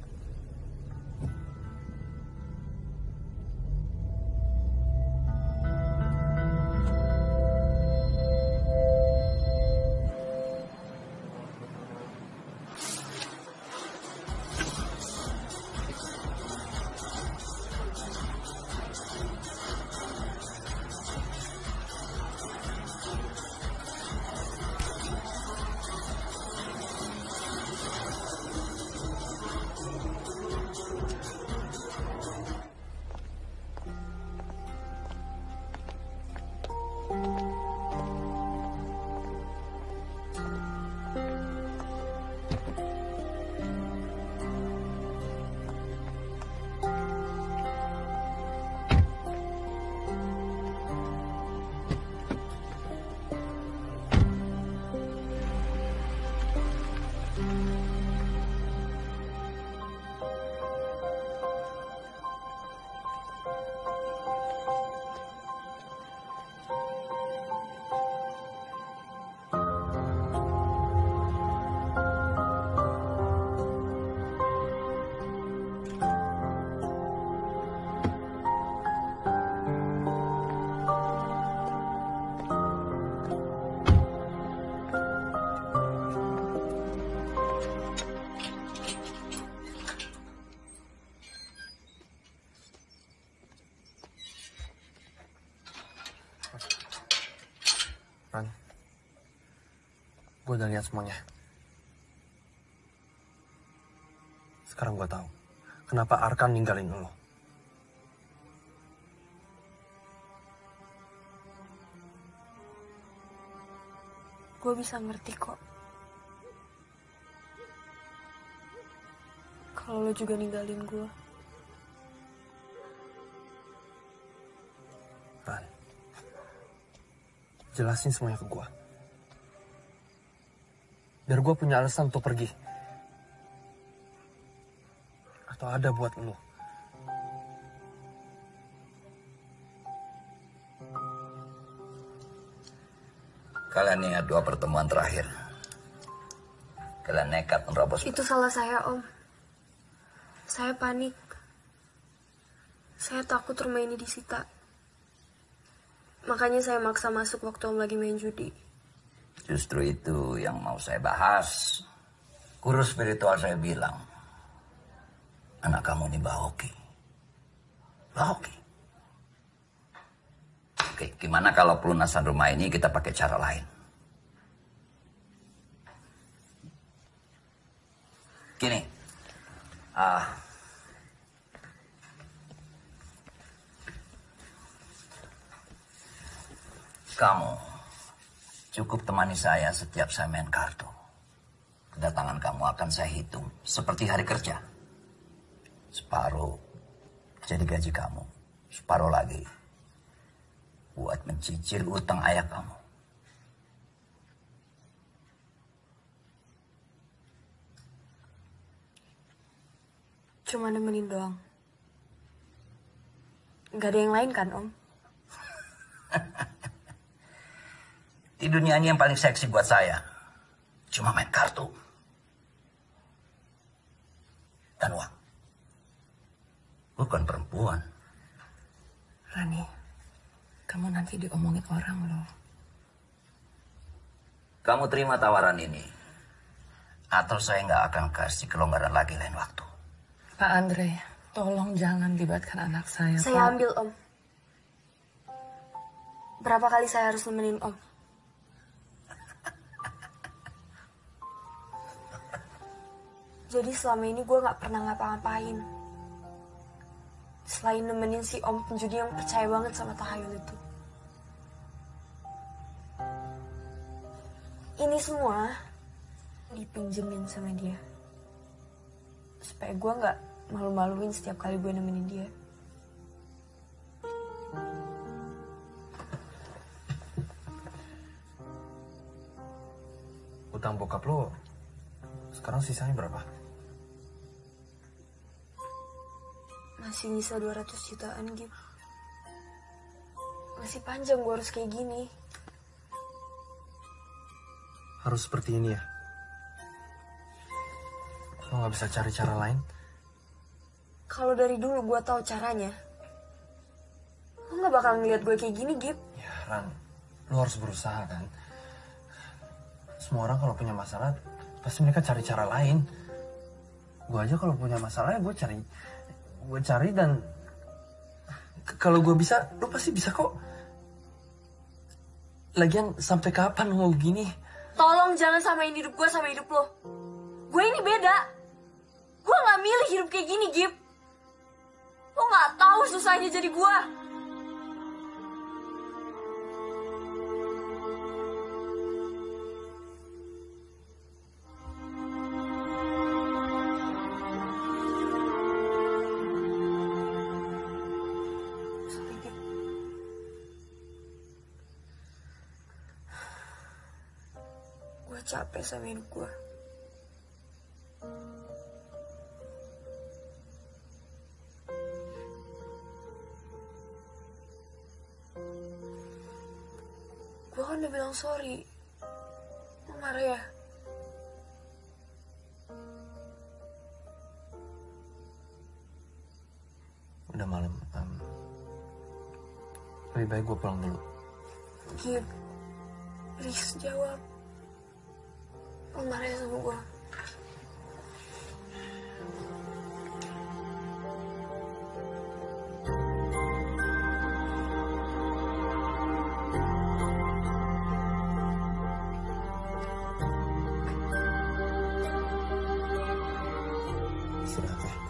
Gue udah lihat semuanya. Sekarang gue tahu kenapa Arkan ninggalin lo. Gue bisa ngerti kok. Kalau lo juga ninggalin gue. Ran, jelasin semuanya ke gue. Biar gue punya alasan untuk pergi. Atau ada buat lo. Kalian ingat 2 pertemuan terakhir. Kalian nekat menerobos. Itu salah saya, Om. Saya panik. Saya takut rumah ini disita. Makanya saya maksa masuk waktu Om lagi main judi. Justru itu yang mau saya bahas. Guru spiritual saya bilang, anak kamu ini Mbak Hoki. Oke. Oke, gimana kalau pelunasan rumah ini kita pakai cara lain? Gini, kamu cukup temani saya setiap saya main kartu. Kedatangan kamu akan saya hitung seperti hari kerja. Separuh jadi gaji kamu, separuh lagi buat mencicil utang ayah kamu. Cuma nemenin doang. Gak ada yang lain kan, Om? Di dunia ini yang paling seksi buat saya cuma main kartu dan uang. Bukan perempuan. Rani, kamu nanti diomongin orang loh. Kamu terima tawaran ini, atau saya nggak akan kasih kelonggaran lagi lain waktu. Pak Andre, tolong jangan libatkan anak saya. Saya Pak. ambil, Om. Berapa kali saya harus nemenin Om? Jadi selama ini gue gak pernah ngapa-ngapain. Selain nemenin si Om penjudi yang percaya banget sama tahayul itu. Ini semua dipinjemin sama dia. Supaya gue gak malu-maluin setiap kali gue nemenin dia. Utang bokap lo sekarang sisanya berapa? Masih nyisa 200 jutaan gitu. Masih panjang gue harus kayak gini. Harus seperti ini ya? Lo gak bisa cari cara lain? Kalau dari dulu gue tahu caranya, lo gak bakal ngeliat gue kayak gini, Gip. Ya Ran, lo harus berusaha kan. Semua orang kalau punya masalah pasti mereka cari cara lain. Gue aja kalau punya masalah ya gue cari dan kalau gue bisa, lo pasti bisa kok. Lagian sampai kapan lo gini? Tolong jangan samain hidup gue sama hidup lo. Gue ini beda. Gue gak milih hidup kayak gini, Gip. Lo gak tahu susahnya jadi gue. Gue capek sama hidup gue. Gue kan udah bilang sorry. Lo marah ya? Udah malam. Lebih baik gue pulang dulu. Gip, please jawab. Lo marah ya sama gue? Istirahat ya.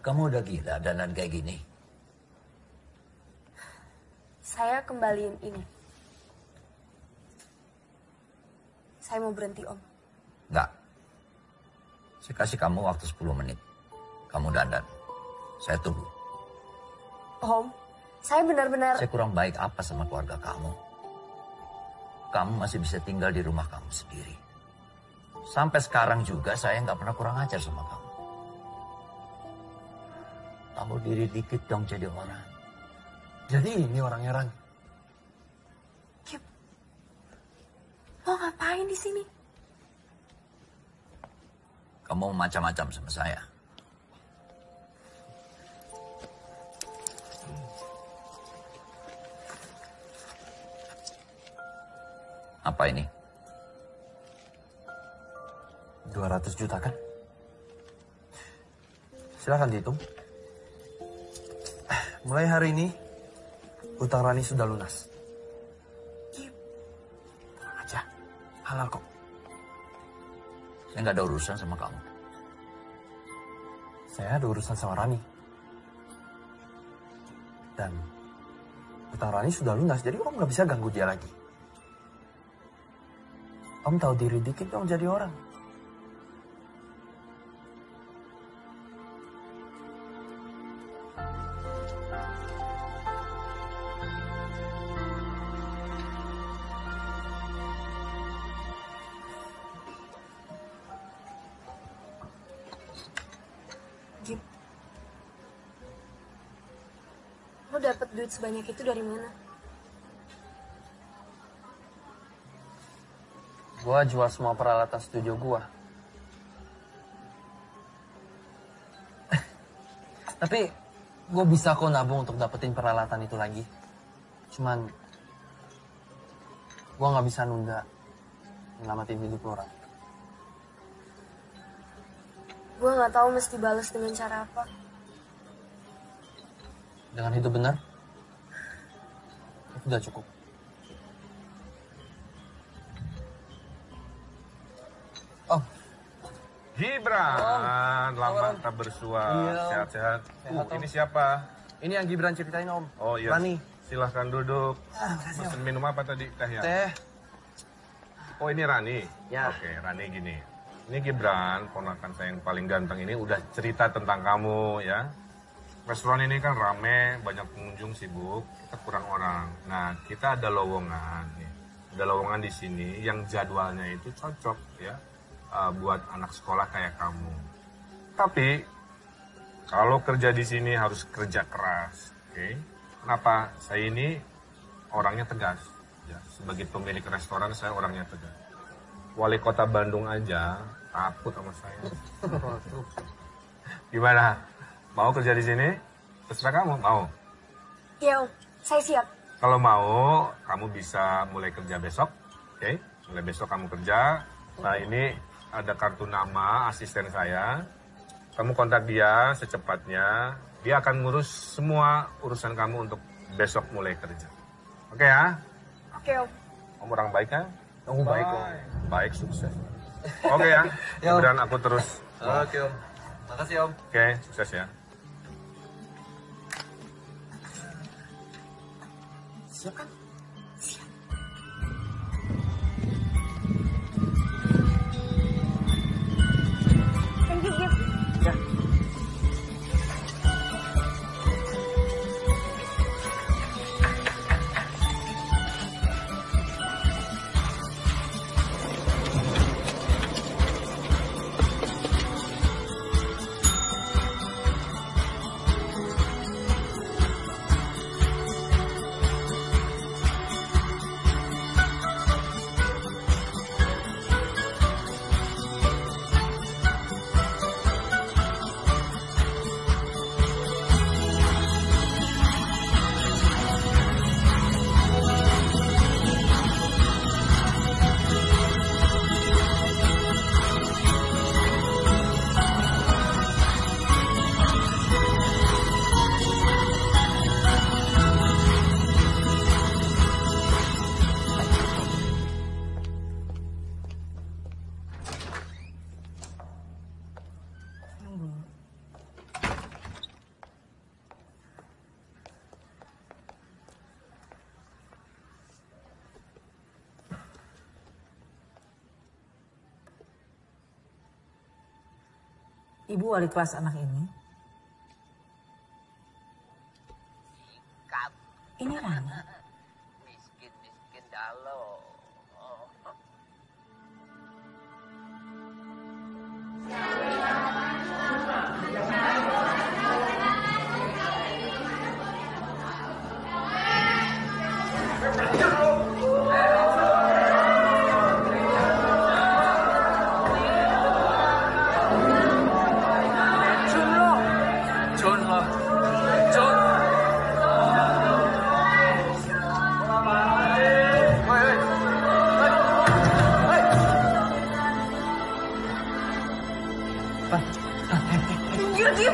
Kamu udah gila dandan kayak gini? Saya kembaliin ini. Saya mau berhenti, Om. Enggak. Saya kasih kamu waktu 10 menit. Kamu dandan. Saya tunggu. Om, saya benar-benar... Saya kurang baik apa sama keluarga kamu? Kamu masih bisa tinggal di rumah kamu sendiri. Sampai sekarang juga saya nggak pernah kurang ajar sama kamu. Kamu diri dikit dong jadi orang. Jadi ini orangnya, Ran. Gip, lo ngapain di sini? Kamu macam-macam sama saya. Apa ini? 200 juta kan? Silahkan dihitung. Mulai hari ini, utang Rani sudah lunas. Tenang aja, halal kok. Saya nggak ada urusan sama kamu. Saya ada urusan sama Rani. Dan utang Rani sudah lunas, jadi Om nggak bisa ganggu dia lagi. Om tahu diri dikit dong jadi orang. Gip, lo dapet duit sebanyak itu dari mana? Gua jual semua peralatan studio gua. Tapi gue bisa kok nabung untuk dapetin peralatan itu lagi. Cuman gue nggak bisa nunda nyelamatin hidup orang. Gue nggak tahu mesti balas dengan cara apa. Dengan hidup benar, itu udah cukup. Oh, Gibran, lama tak bersua, sehat-sehat. Ini siapa? Ini yang Gibran ceritain, Om. Oh iya. Rani. Silahkan duduk. Makasih, Pesen minum apa tadi, teh ya? Teh. Oh ini Rani. Ya. Oke, Rani gini. Ini Gibran, ponakan saya yang paling ganteng ini udah cerita tentang kamu ya. Restoran ini kan rame, banyak pengunjung sibuk, kita kurang orang. Nah, kita ada lowongan nih. Ada lowongan di sini yang jadwalnya itu cocok ya. Buat anak sekolah kayak kamu. Tapi kalau kerja di sini harus kerja keras, oke? Kenapa? Saya ini orangnya tegas, ya. Sebagai pemilik restoran saya orangnya tegas. Wali Kota Bandung aja takut sama saya. Gimana? Mau kerja di sini? Terserah kamu. Mau? Iya, Om. Saya siap. Kalau mau, kamu bisa mulai kerja besok, oke? Mulai besok kamu kerja. Nah ini ada kartu nama asisten saya. Kamu kontak dia secepatnya. Dia akan ngurus semua urusan kamu untuk besok mulai kerja. Oke ya? Oke, Om. Om orang baik kan? Om baik, Om. Baik, sukses. Oke ya? Kemudian aku terus. Oke, Om. Makasih, Om. Oke, sukses ya. Siap kan? Thank you, Gip. Ya. Ibu wali kelas anak ini. Ini Rani. Miskin dalo. Minggir, Dim.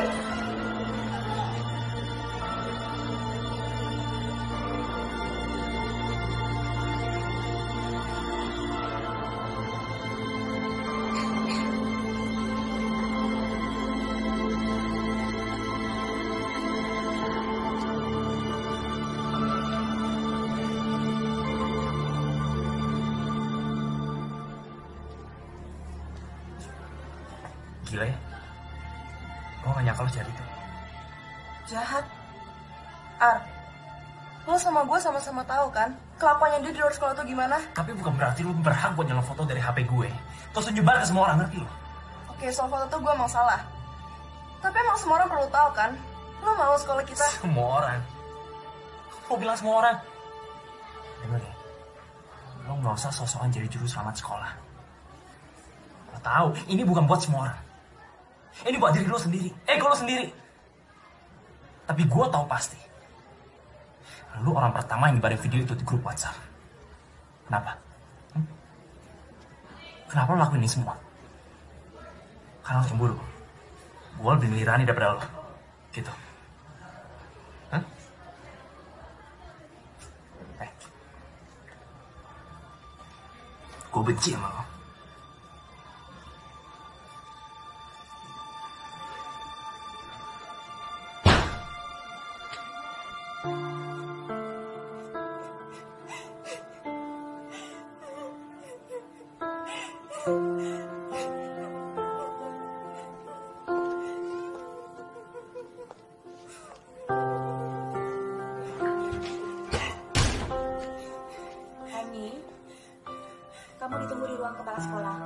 Gila ya. Gue gak nyangka lo jadi itu. Jahat. Ar, lo sama gue sama-sama tahu kan kelakuannya dia di luar sekolah tuh gimana? Tapi bukan berarti lo berhak buat nyelon foto dari HP gue. Terus nyebar ke semua orang, ngerti lo? Oke, soal foto tuh gue emang salah. Tapi emang semua orang perlu tahu kan? Lo mau sekolah kita? Semua orang? Lo bilang semua orang? Dengar ya, lo gak usah sosokan jadi juru selamat sekolah. Lo tahu, ini bukan buat semua orang. Ini buat diri lo sendiri, ego lo sendiri. Tapi gue tahu pasti, lo orang pertama yang nyebarin video itu di grup WhatsApp. Kenapa? Kenapa lo lakuin ini semua? Karena lo cemburu. Gue lebih milih Rani daripada lo. Gitu. Hah? Gue benci sama lo. Hani, kamu ditunggu di ruang kepala sekolah.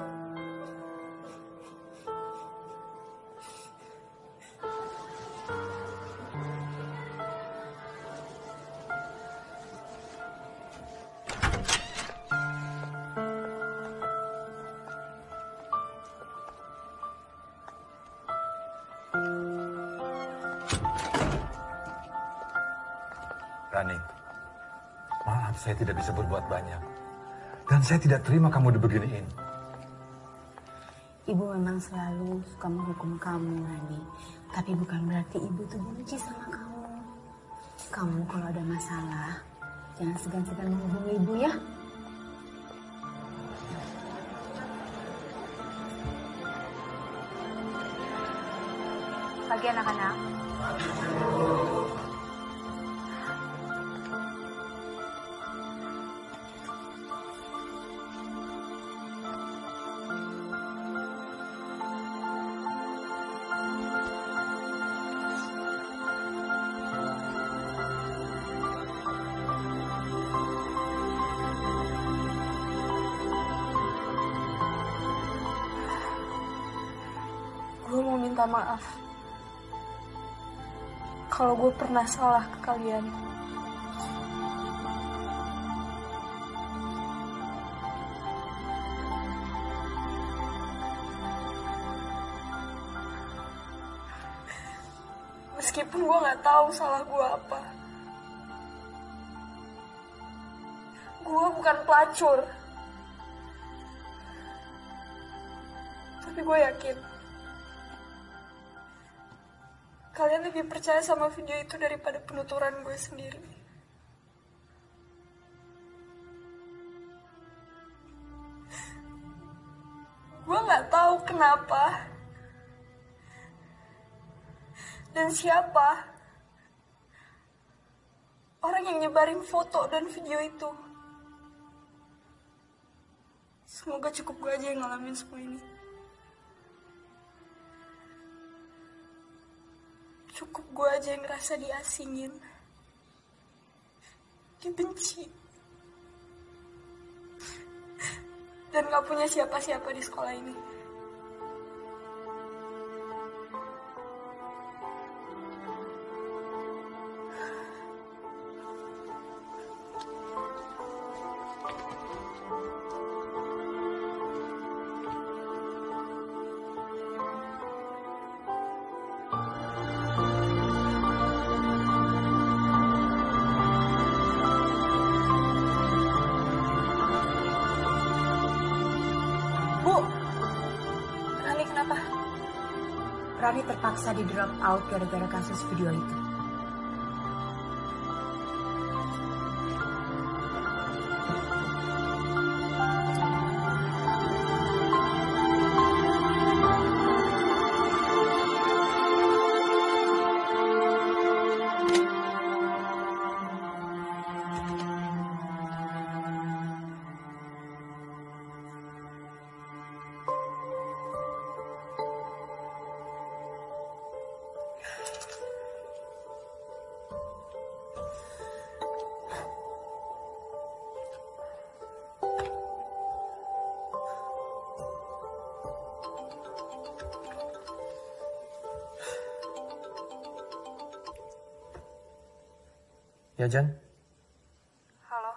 Rani, maaf saya tidak bisa berbuat banyak. Dan saya tidak terima kamu dibeginiin. Ibu memang selalu suka menghukum kamu, Rani. Tapi bukan berarti ibu tuh benci sama kamu. Kamu kalau ada masalah, jangan segan-segan menghubungi ibu ya. Pagi anak-anak. Gue mau minta maaf kalau gue pernah salah ke kalian. Meskipun gue gak tahu salah gue apa. Gue bukan pelacur. Tapi gue yakin kalian lebih percaya sama video itu daripada penuturan gue sendiri. Gue gak tahu kenapa dan siapa orang yang nyebarin foto dan video itu. Semoga cukup gue aja yang ngalamin semua ini. Cukup gue aja yang ngerasa diasingin, dibenci, dan gak punya siapa-siapa di sekolah ini. Rani terpaksa di drop out gara-gara kasus video itu. Ya, Jan? Halo.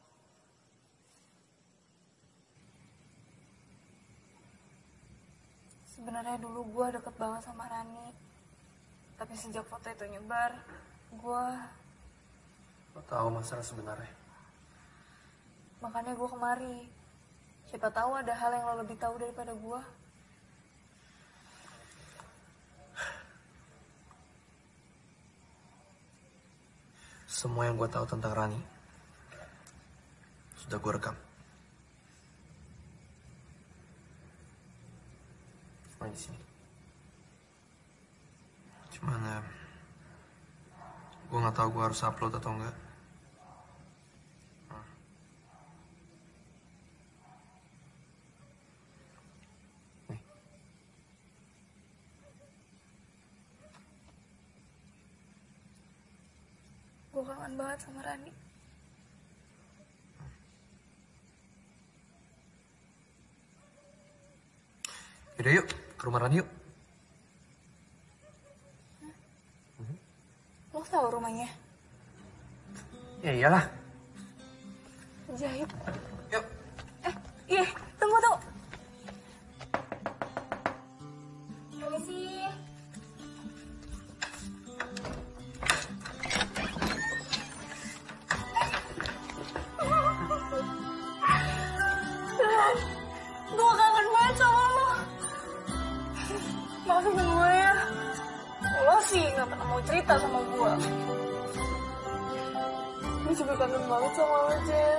Sebenarnya dulu gue deket banget sama Rani. Tapi sejak foto itu nyebar, gue... Lo tahu masalah sebenarnya? Makanya gue kemari. Siapa tahu ada hal yang lo lebih tahu daripada gue. Semua yang gue tahu tentang Rani sudah gue rekam. Cuma di sini. Cuman gue nggak tahu gue harus upload atau enggak. Gue kangen banget sama Rani. Yaudah yuk, ke rumah Rani yuk. Lo tahu rumahnya? Ya iyalah. Ajaib. Yuk. Iya, tunggu. Permisi. Gue kangen banget sama lo. Maafin gue ya. Lo sih gak pernah mau cerita sama gue. Gue juga kangen banget sama lo, Jen.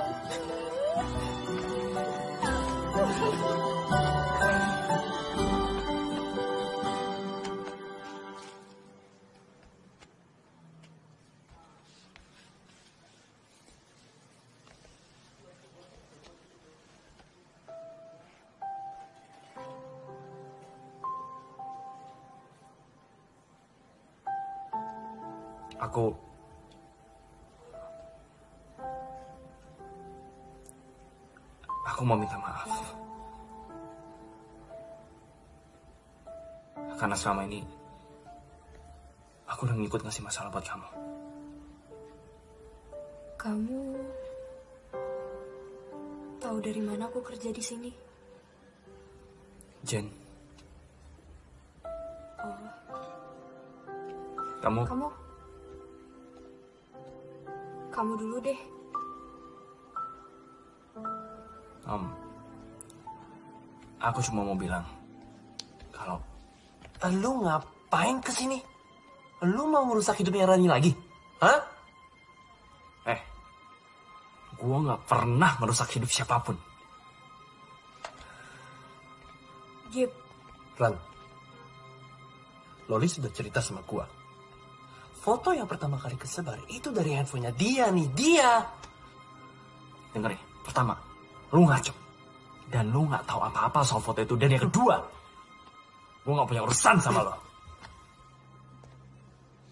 Aku mau minta maaf. Karena selama ini aku udah ngikut ngasih masalah buat kamu. Kamu tahu dari mana aku kerja di sini? Jen. Oh. Kamu dulu deh. Aku cuma mau bilang kalau lu ngapain kesini? Lu mau ngerusak hidupnya Rani lagi? Hah? Gua nggak pernah ngerusak hidup siapapun. Gip. Ran, Loli sudah cerita sama gua. Foto yang pertama kali kesebar itu dari handphonenya dia nih, dia. Dengerin, pertama, lu ngaco. Dan lu nggak tahu apa-apa soal foto itu. Dan yang kedua, gua nggak punya urusan sama lo.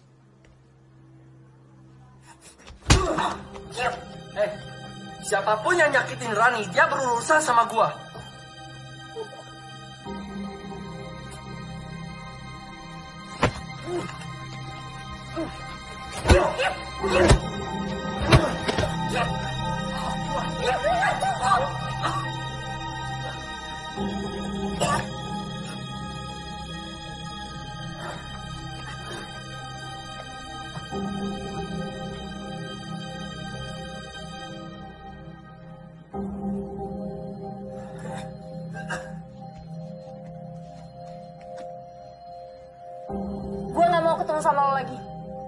Siapapun yang nyakitin Rani, dia berurusan sama gua. Gue gak mau ketemu sama lo lagi.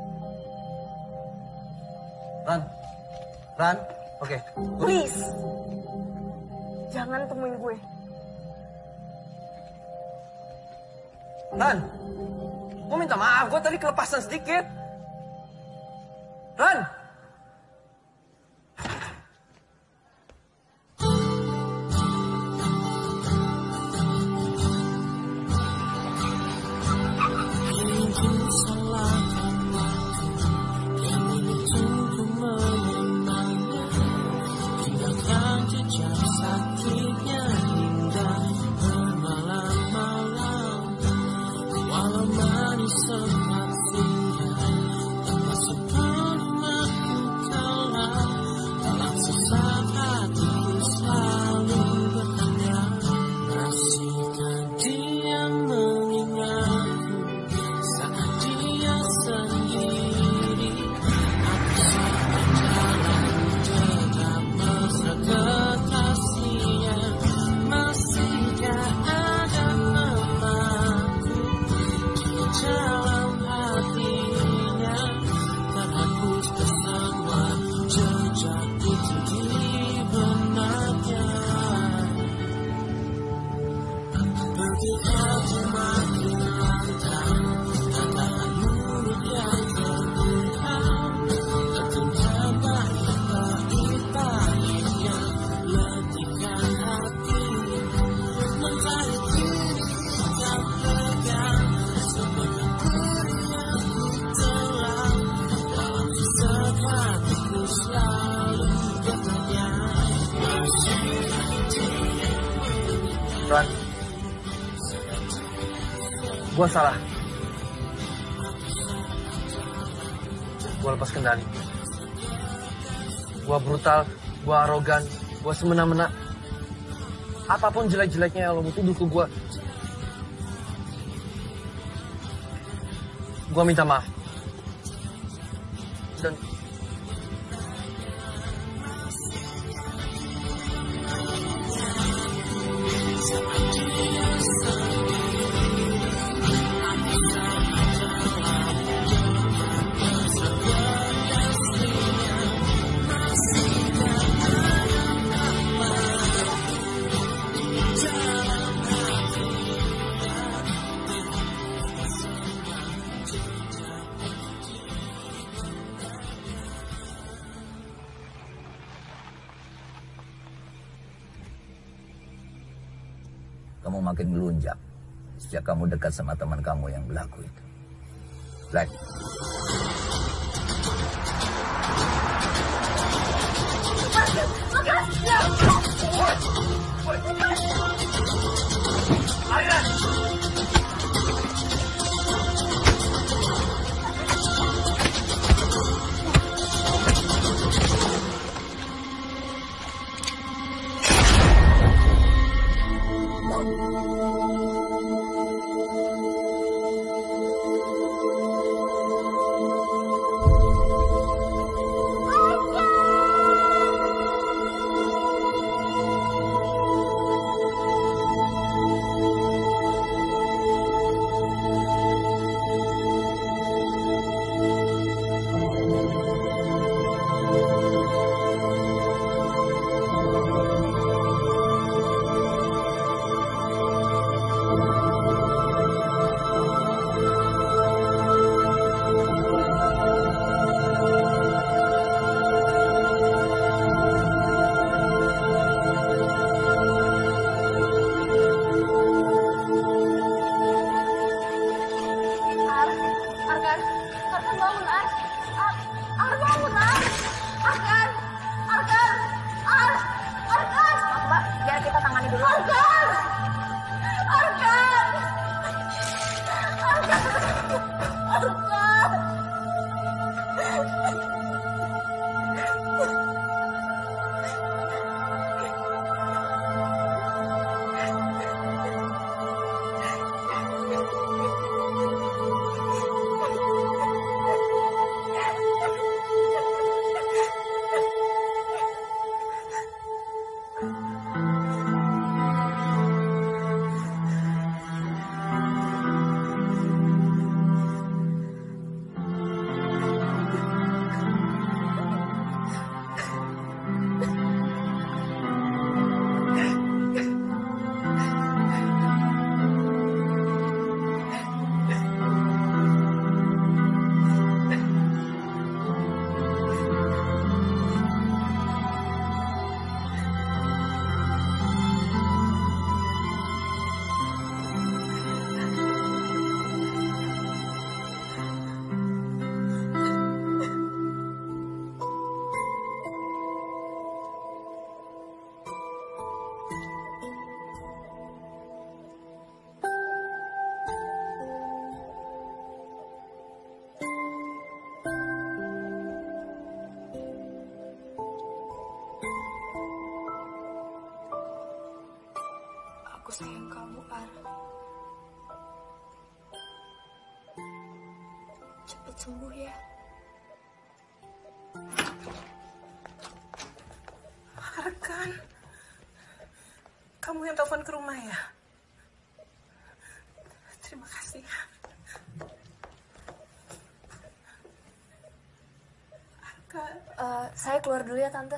Ran, oke. Please, jangan temuin gue. Ran, gue minta maaf, gue tadi kelepasan sedikit. Ran! Ran, gue salah. Gue lepas kendali. Gue brutal, gue arogan, gue semena-mena. Apapun jelek-jeleknya yang lo mau tuduh ke gue minta maaf. Dan kamu makin melunjak sejak kamu dekat sama teman kamu yang belagu itu. Black. cepat sembuh ya. Arkan, kamu yang telepon ke rumah ya? Terima kasih. Arkan. Saya keluar dulu ya, Tante.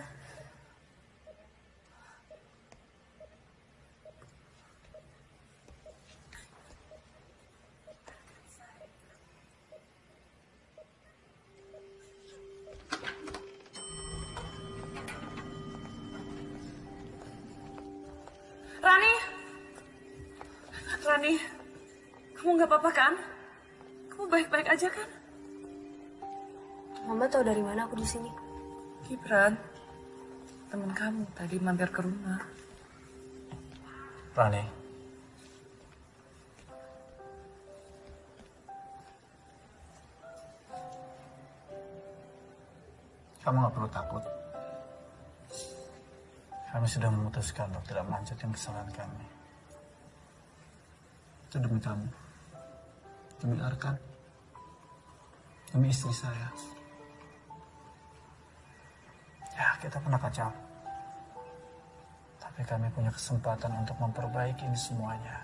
Rani, kamu nggak apa-apa kan? Kamu baik-baik aja kan? Mama tahu dari mana aku di sini? Gibran, teman kamu tadi mampir ke rumah. Rani, kamu nggak perlu takut. Kami sudah memutuskan untuk tidak melanjutkan kesalahan kami. Itu demi kamu, demi Arkan, demi istri saya. Ya, kita pernah kacau. Tapi kami punya kesempatan untuk memperbaiki ini semuanya.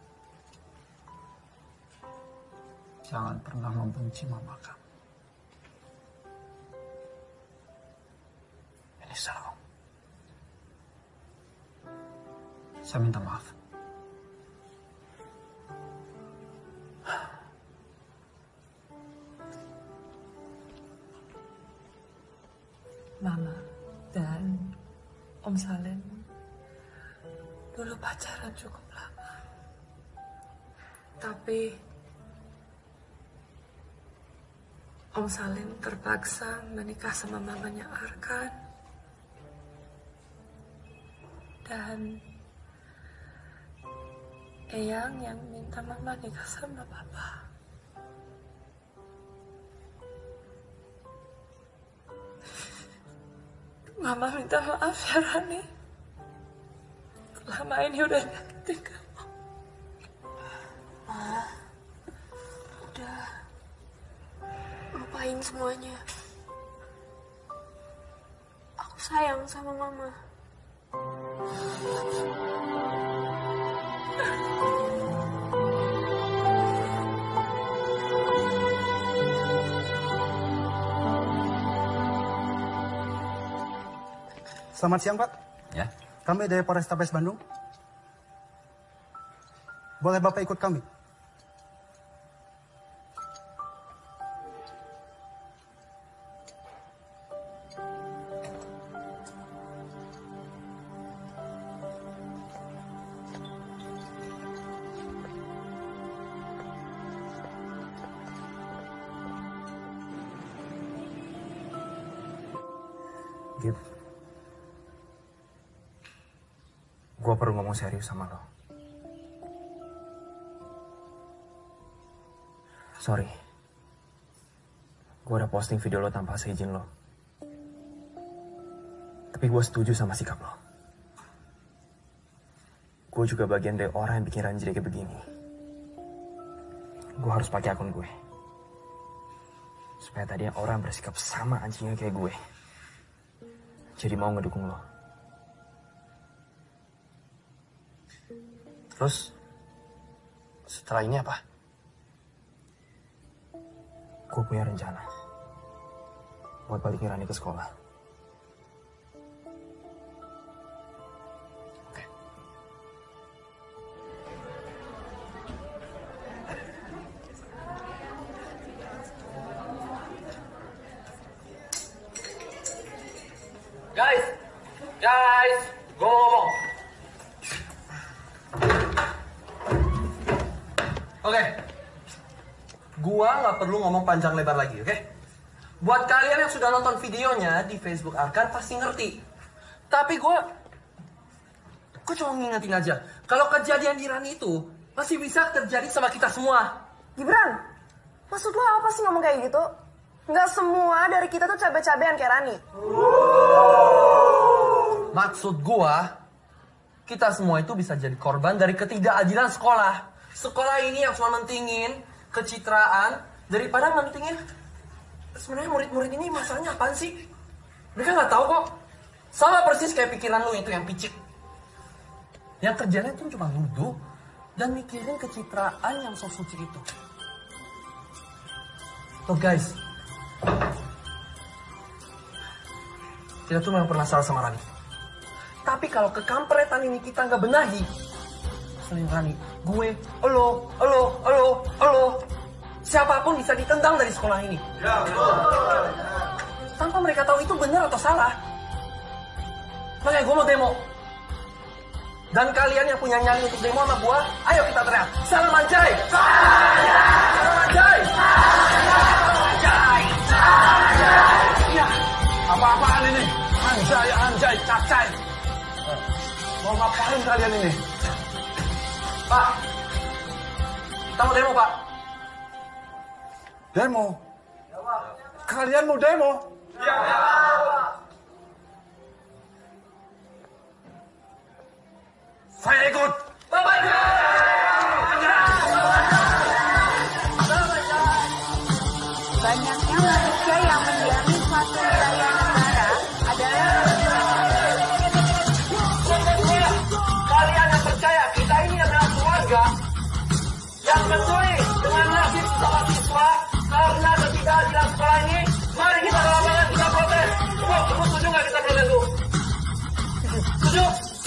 Jangan pernah membenci mama kamu. Ini salah. Saya minta maaf. Mama dan Om Salim dulu pacaran cukup lama. Tapi Om Salim terpaksa menikah sama mamanya Arkan. Dan Eyang yang minta mama nikah sama papa. Mama minta maaf ya Rani. Selama ini udah nyakitin kamu. Ma, udah. Lupain semuanya. Aku sayang sama mama. Selamat siang, Pak. Ya. Kami dari Polrestabes Bandung. Boleh Bapak ikut kami? Gip, gue perlu ngomong serius sama lo. Sorry, gue udah posting video lo tanpa seizin lo. Tapi gue setuju sama sikap lo. Gue juga bagian dari orang yang bikin Rani jadi kayak begini. Gue harus pakai akun gue. Supaya tadinya orang bersikap sama anjingnya kayak gue. Jadi mau ngedukung lo. Terus, setelah ini apa? Gue punya rencana buat balikin Rani ke sekolah. Oke. Guys, gue mau ngomong. Oke, gua nggak perlu ngomong panjang lebar lagi, oke? Buat kalian yang sudah nonton videonya di Facebook Arkan pasti ngerti. Tapi gue cuma ngingetin aja, kalau kejadian di Rani itu masih bisa terjadi sama kita semua. Gibran, maksud lo apa sih ngomong kayak gitu? Nggak semua dari kita tuh cabe-cabean kayak Rani. Maksud gua, kita semua itu bisa jadi korban dari ketidakadilan sekolah. Sekolah ini yang cuma mentingin kecitraan Daripada mentingin sebenarnya murid-murid ini masalahnya apaan sih? Mereka nggak tahu kok. Sama persis kayak pikiran lu itu yang picik. Yang kerjanya tuh cuma nuduh dan mikirin kecitraan yang sok suci itu. Tuh guys, kita tuh memang pernah salah sama Rani. Tapi kalau kekampretan ini kita nggak benahi, selain Rani, gue, lo, siapapun bisa ditendang dari sekolah ini. Ya, betul. Tanpa mereka tahu itu benar atau salah. Makanya gue mau demo. Dan kalian yang punya nyali untuk demo sama gue, ayo kita teriak. Salam Anjay! Salam Anjay! Salam Anjay! Ya, apa-apaan ini? Anjay, cacai. Mau ngapain kalian ini? Pak, kita mau demo, Pak. Demo? Kalian mau demo? Ya. Saya ikut. Bapak ikut. Banyaknya manusia yang mendiami suatu wilayah negara adalah kalian yang percaya kita ini adalah keluarga yang peduli dengan nasib sesama siswa karena ketidakadilan sekolah ini. Mari kita ke lapangan, kita protes. Ibu setuju nggak kita protes dulu? Setuju?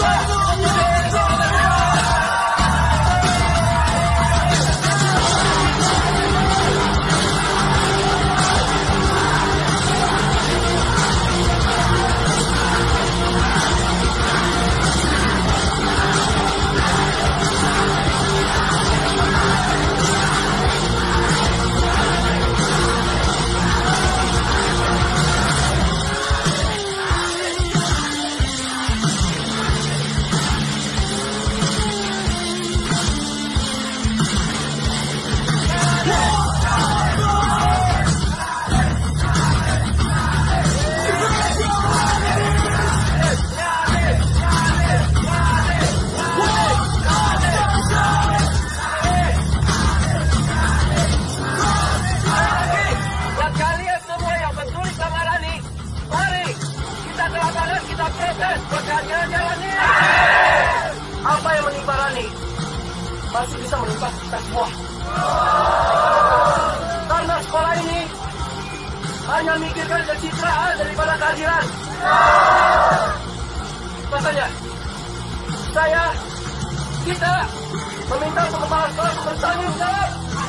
Apa yang menimpa Rani masih bisa menimpa kita semua. Karena sekolah ini hanya mikirkan kecitraan daripada keadilan. Makanya kita meminta untuk kepala sekolah untuk bertanggung jawab.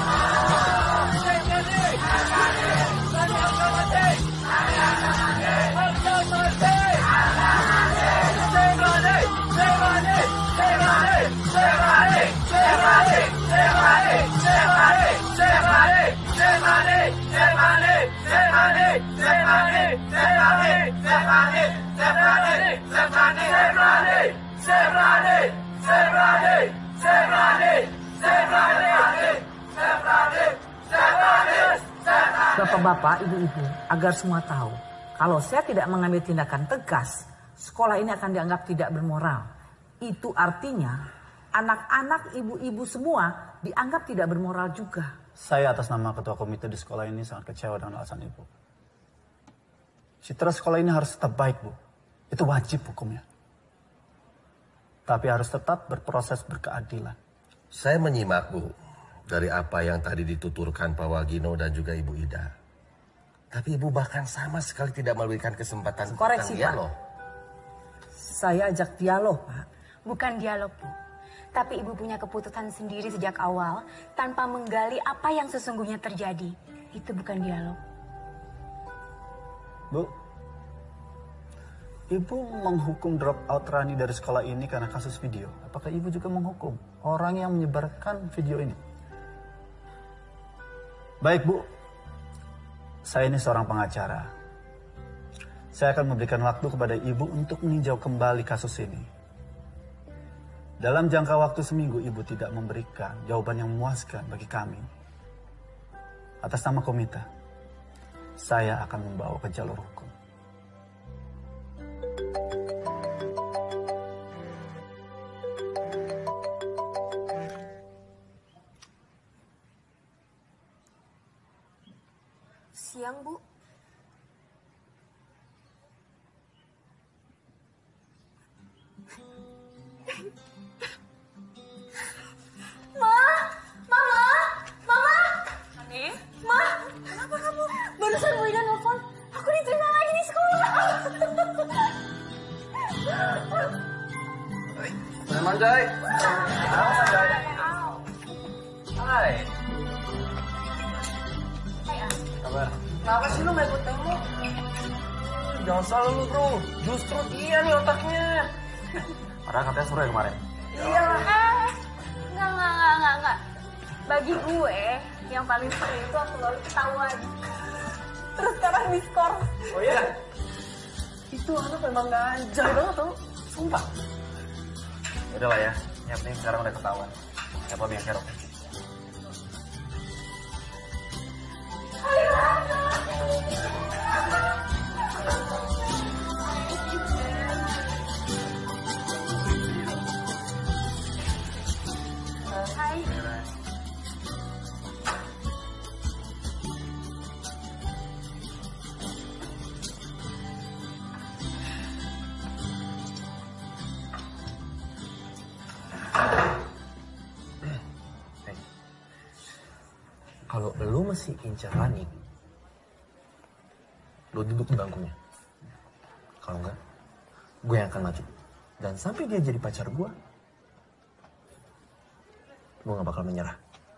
Bapak-bapak, ibu-ibu, agar semua tahu, kalau saya tidak mengambil tindakan tegas, sekolah ini akan dianggap tidak bermoral. Itu artinya anak-anak ibu-ibu semua dianggap tidak bermoral juga. Saya atas nama ketua komite di sekolah ini sangat kecewa dengan alasan ibu. Citra sekolah ini harus tetap baik, Bu. Itu wajib hukumnya. Tapi harus tetap berproses berkeadilan. Saya menyimak, Bu, dari apa yang tadi dituturkan Pak Wagino dan juga Ibu Ida. Tapi Ibu bahkan sama sekali tidak memberikan kesempatan Koreksi, tentang Pak. dialog. Saya ajak dialog, Pak. Bukan dialog, Bu. Tapi Ibu punya keputusan sendiri sejak awal tanpa menggali apa yang sesungguhnya terjadi. Itu bukan dialog. Bu, Ibu menghukum drop out Rani dari sekolah ini karena kasus video. Apakah Ibu juga menghukum orang yang menyebarkan video ini? Baik, Bu. Saya ini seorang pengacara. Saya akan memberikan waktu kepada Ibu untuk meninjau kembali kasus ini. Dalam jangka waktu seminggu Ibu tidak memberikan jawaban yang memuaskan bagi kami. Atas nama komite, saya akan membawa ke jalur hukum. Sanjay. Halo Sanjay. Hai. Kabar? Kenapa sih lu gak ikut temu? Jangan salah lu bro, justru dia nih otaknya. Padahal katanya suruh ya kemarin. Iya. Enggak. Bagi gue, yang paling seru itu aku lalu ketahuan. Terus sekarang diskor. Oh iya? Itu anak memang ngajak banget tau. Sumpah. Udah lah ya, yang penting sekarang udah ketahuan. Siapa yang kerok? Hai. Kalau lu masih incar Rani, lu duduk di bangkunya. Kalau enggak, gue yang akan maju. Dan sampai dia jadi pacar gue gak bakal menyerah.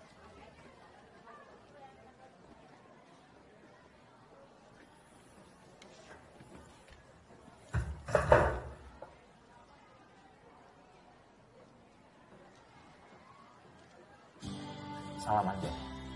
Salam aja.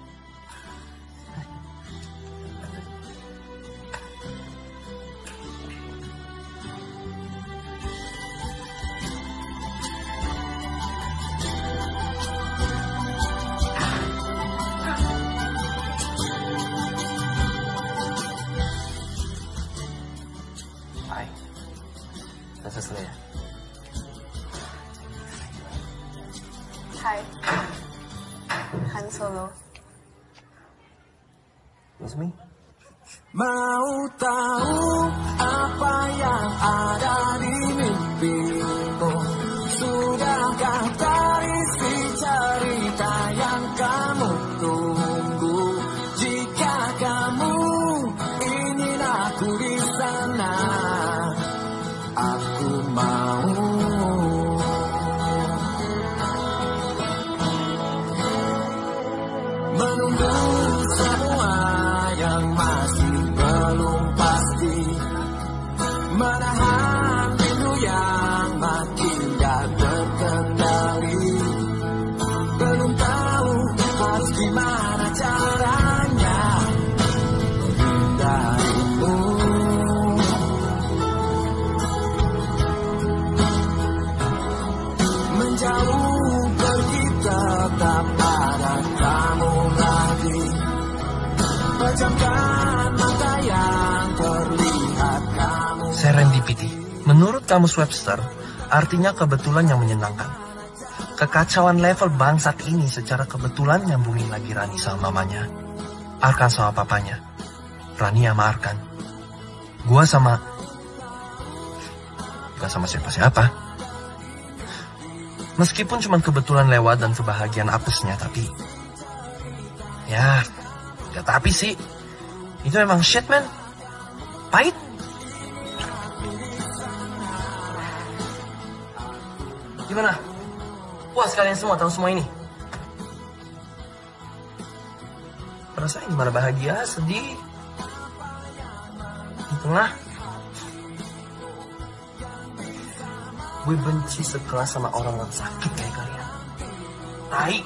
Selesai ya? Hai. Han Solo. It's me. Mau tahu apa yang ada di mimpimu? Sudahkah terisi cerita yang kamu tunggu? Jika kamu ingin aku di sana, aku mau. Menunggu semua yang masih belum pasti, menahan rindu yang makin gak terkendali. Belum tahu harus gimana caranya menghindarimu. Menjauh pergi tetap ada kamu lagi. Pejamkan mata yang terlihat kamu. Serendipity. Menurut Kamus Webster, artinya kebetulan yang menyenangkan. Kekacauan level bangsat ini secara kebetulan nyambungin lagi Rani sama mamanya, Arkan sama papanya, Rani sama Arkan, gua sama... Bukan sama siapa-siapa. Meskipun cuma kebetulan lewat dan kebahagiaan apesnya, tapi... Ya... Gak tapi sih. Itu emang shit, man. Pahit. Gimana? Puas kalian semua tahu semua ini? Perasaan gimana, bahagia, sedih, di tengah. Gue benci sekelas sama orang yang sakit kayak kalian. Tai.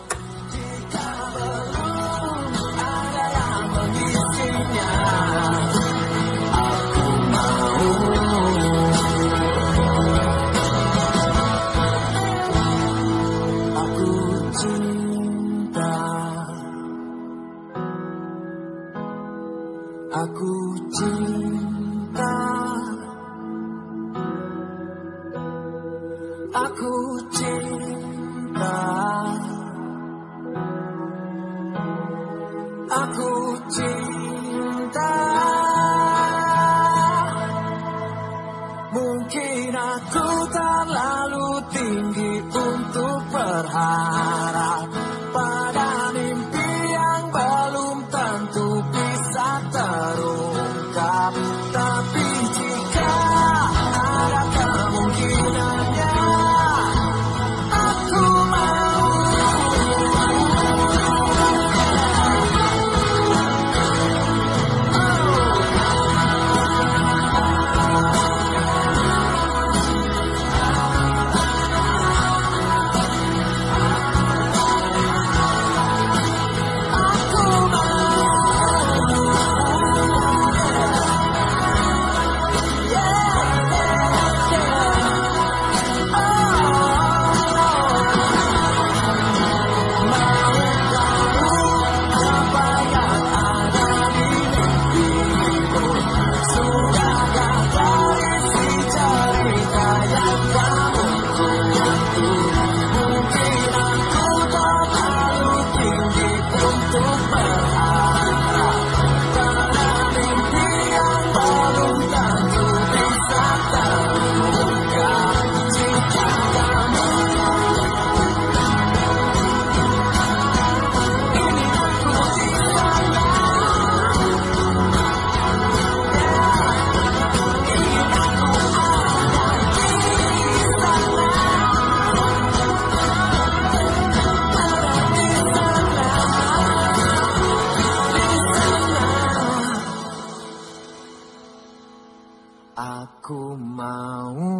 Aku cinta, aku cinta, aku cinta. Mungkin aku terlalu tinggi untuk berharap pada mimpi yang belum tentu bisa terungkap. Tapi jika ada kemungkinannya, Aku mau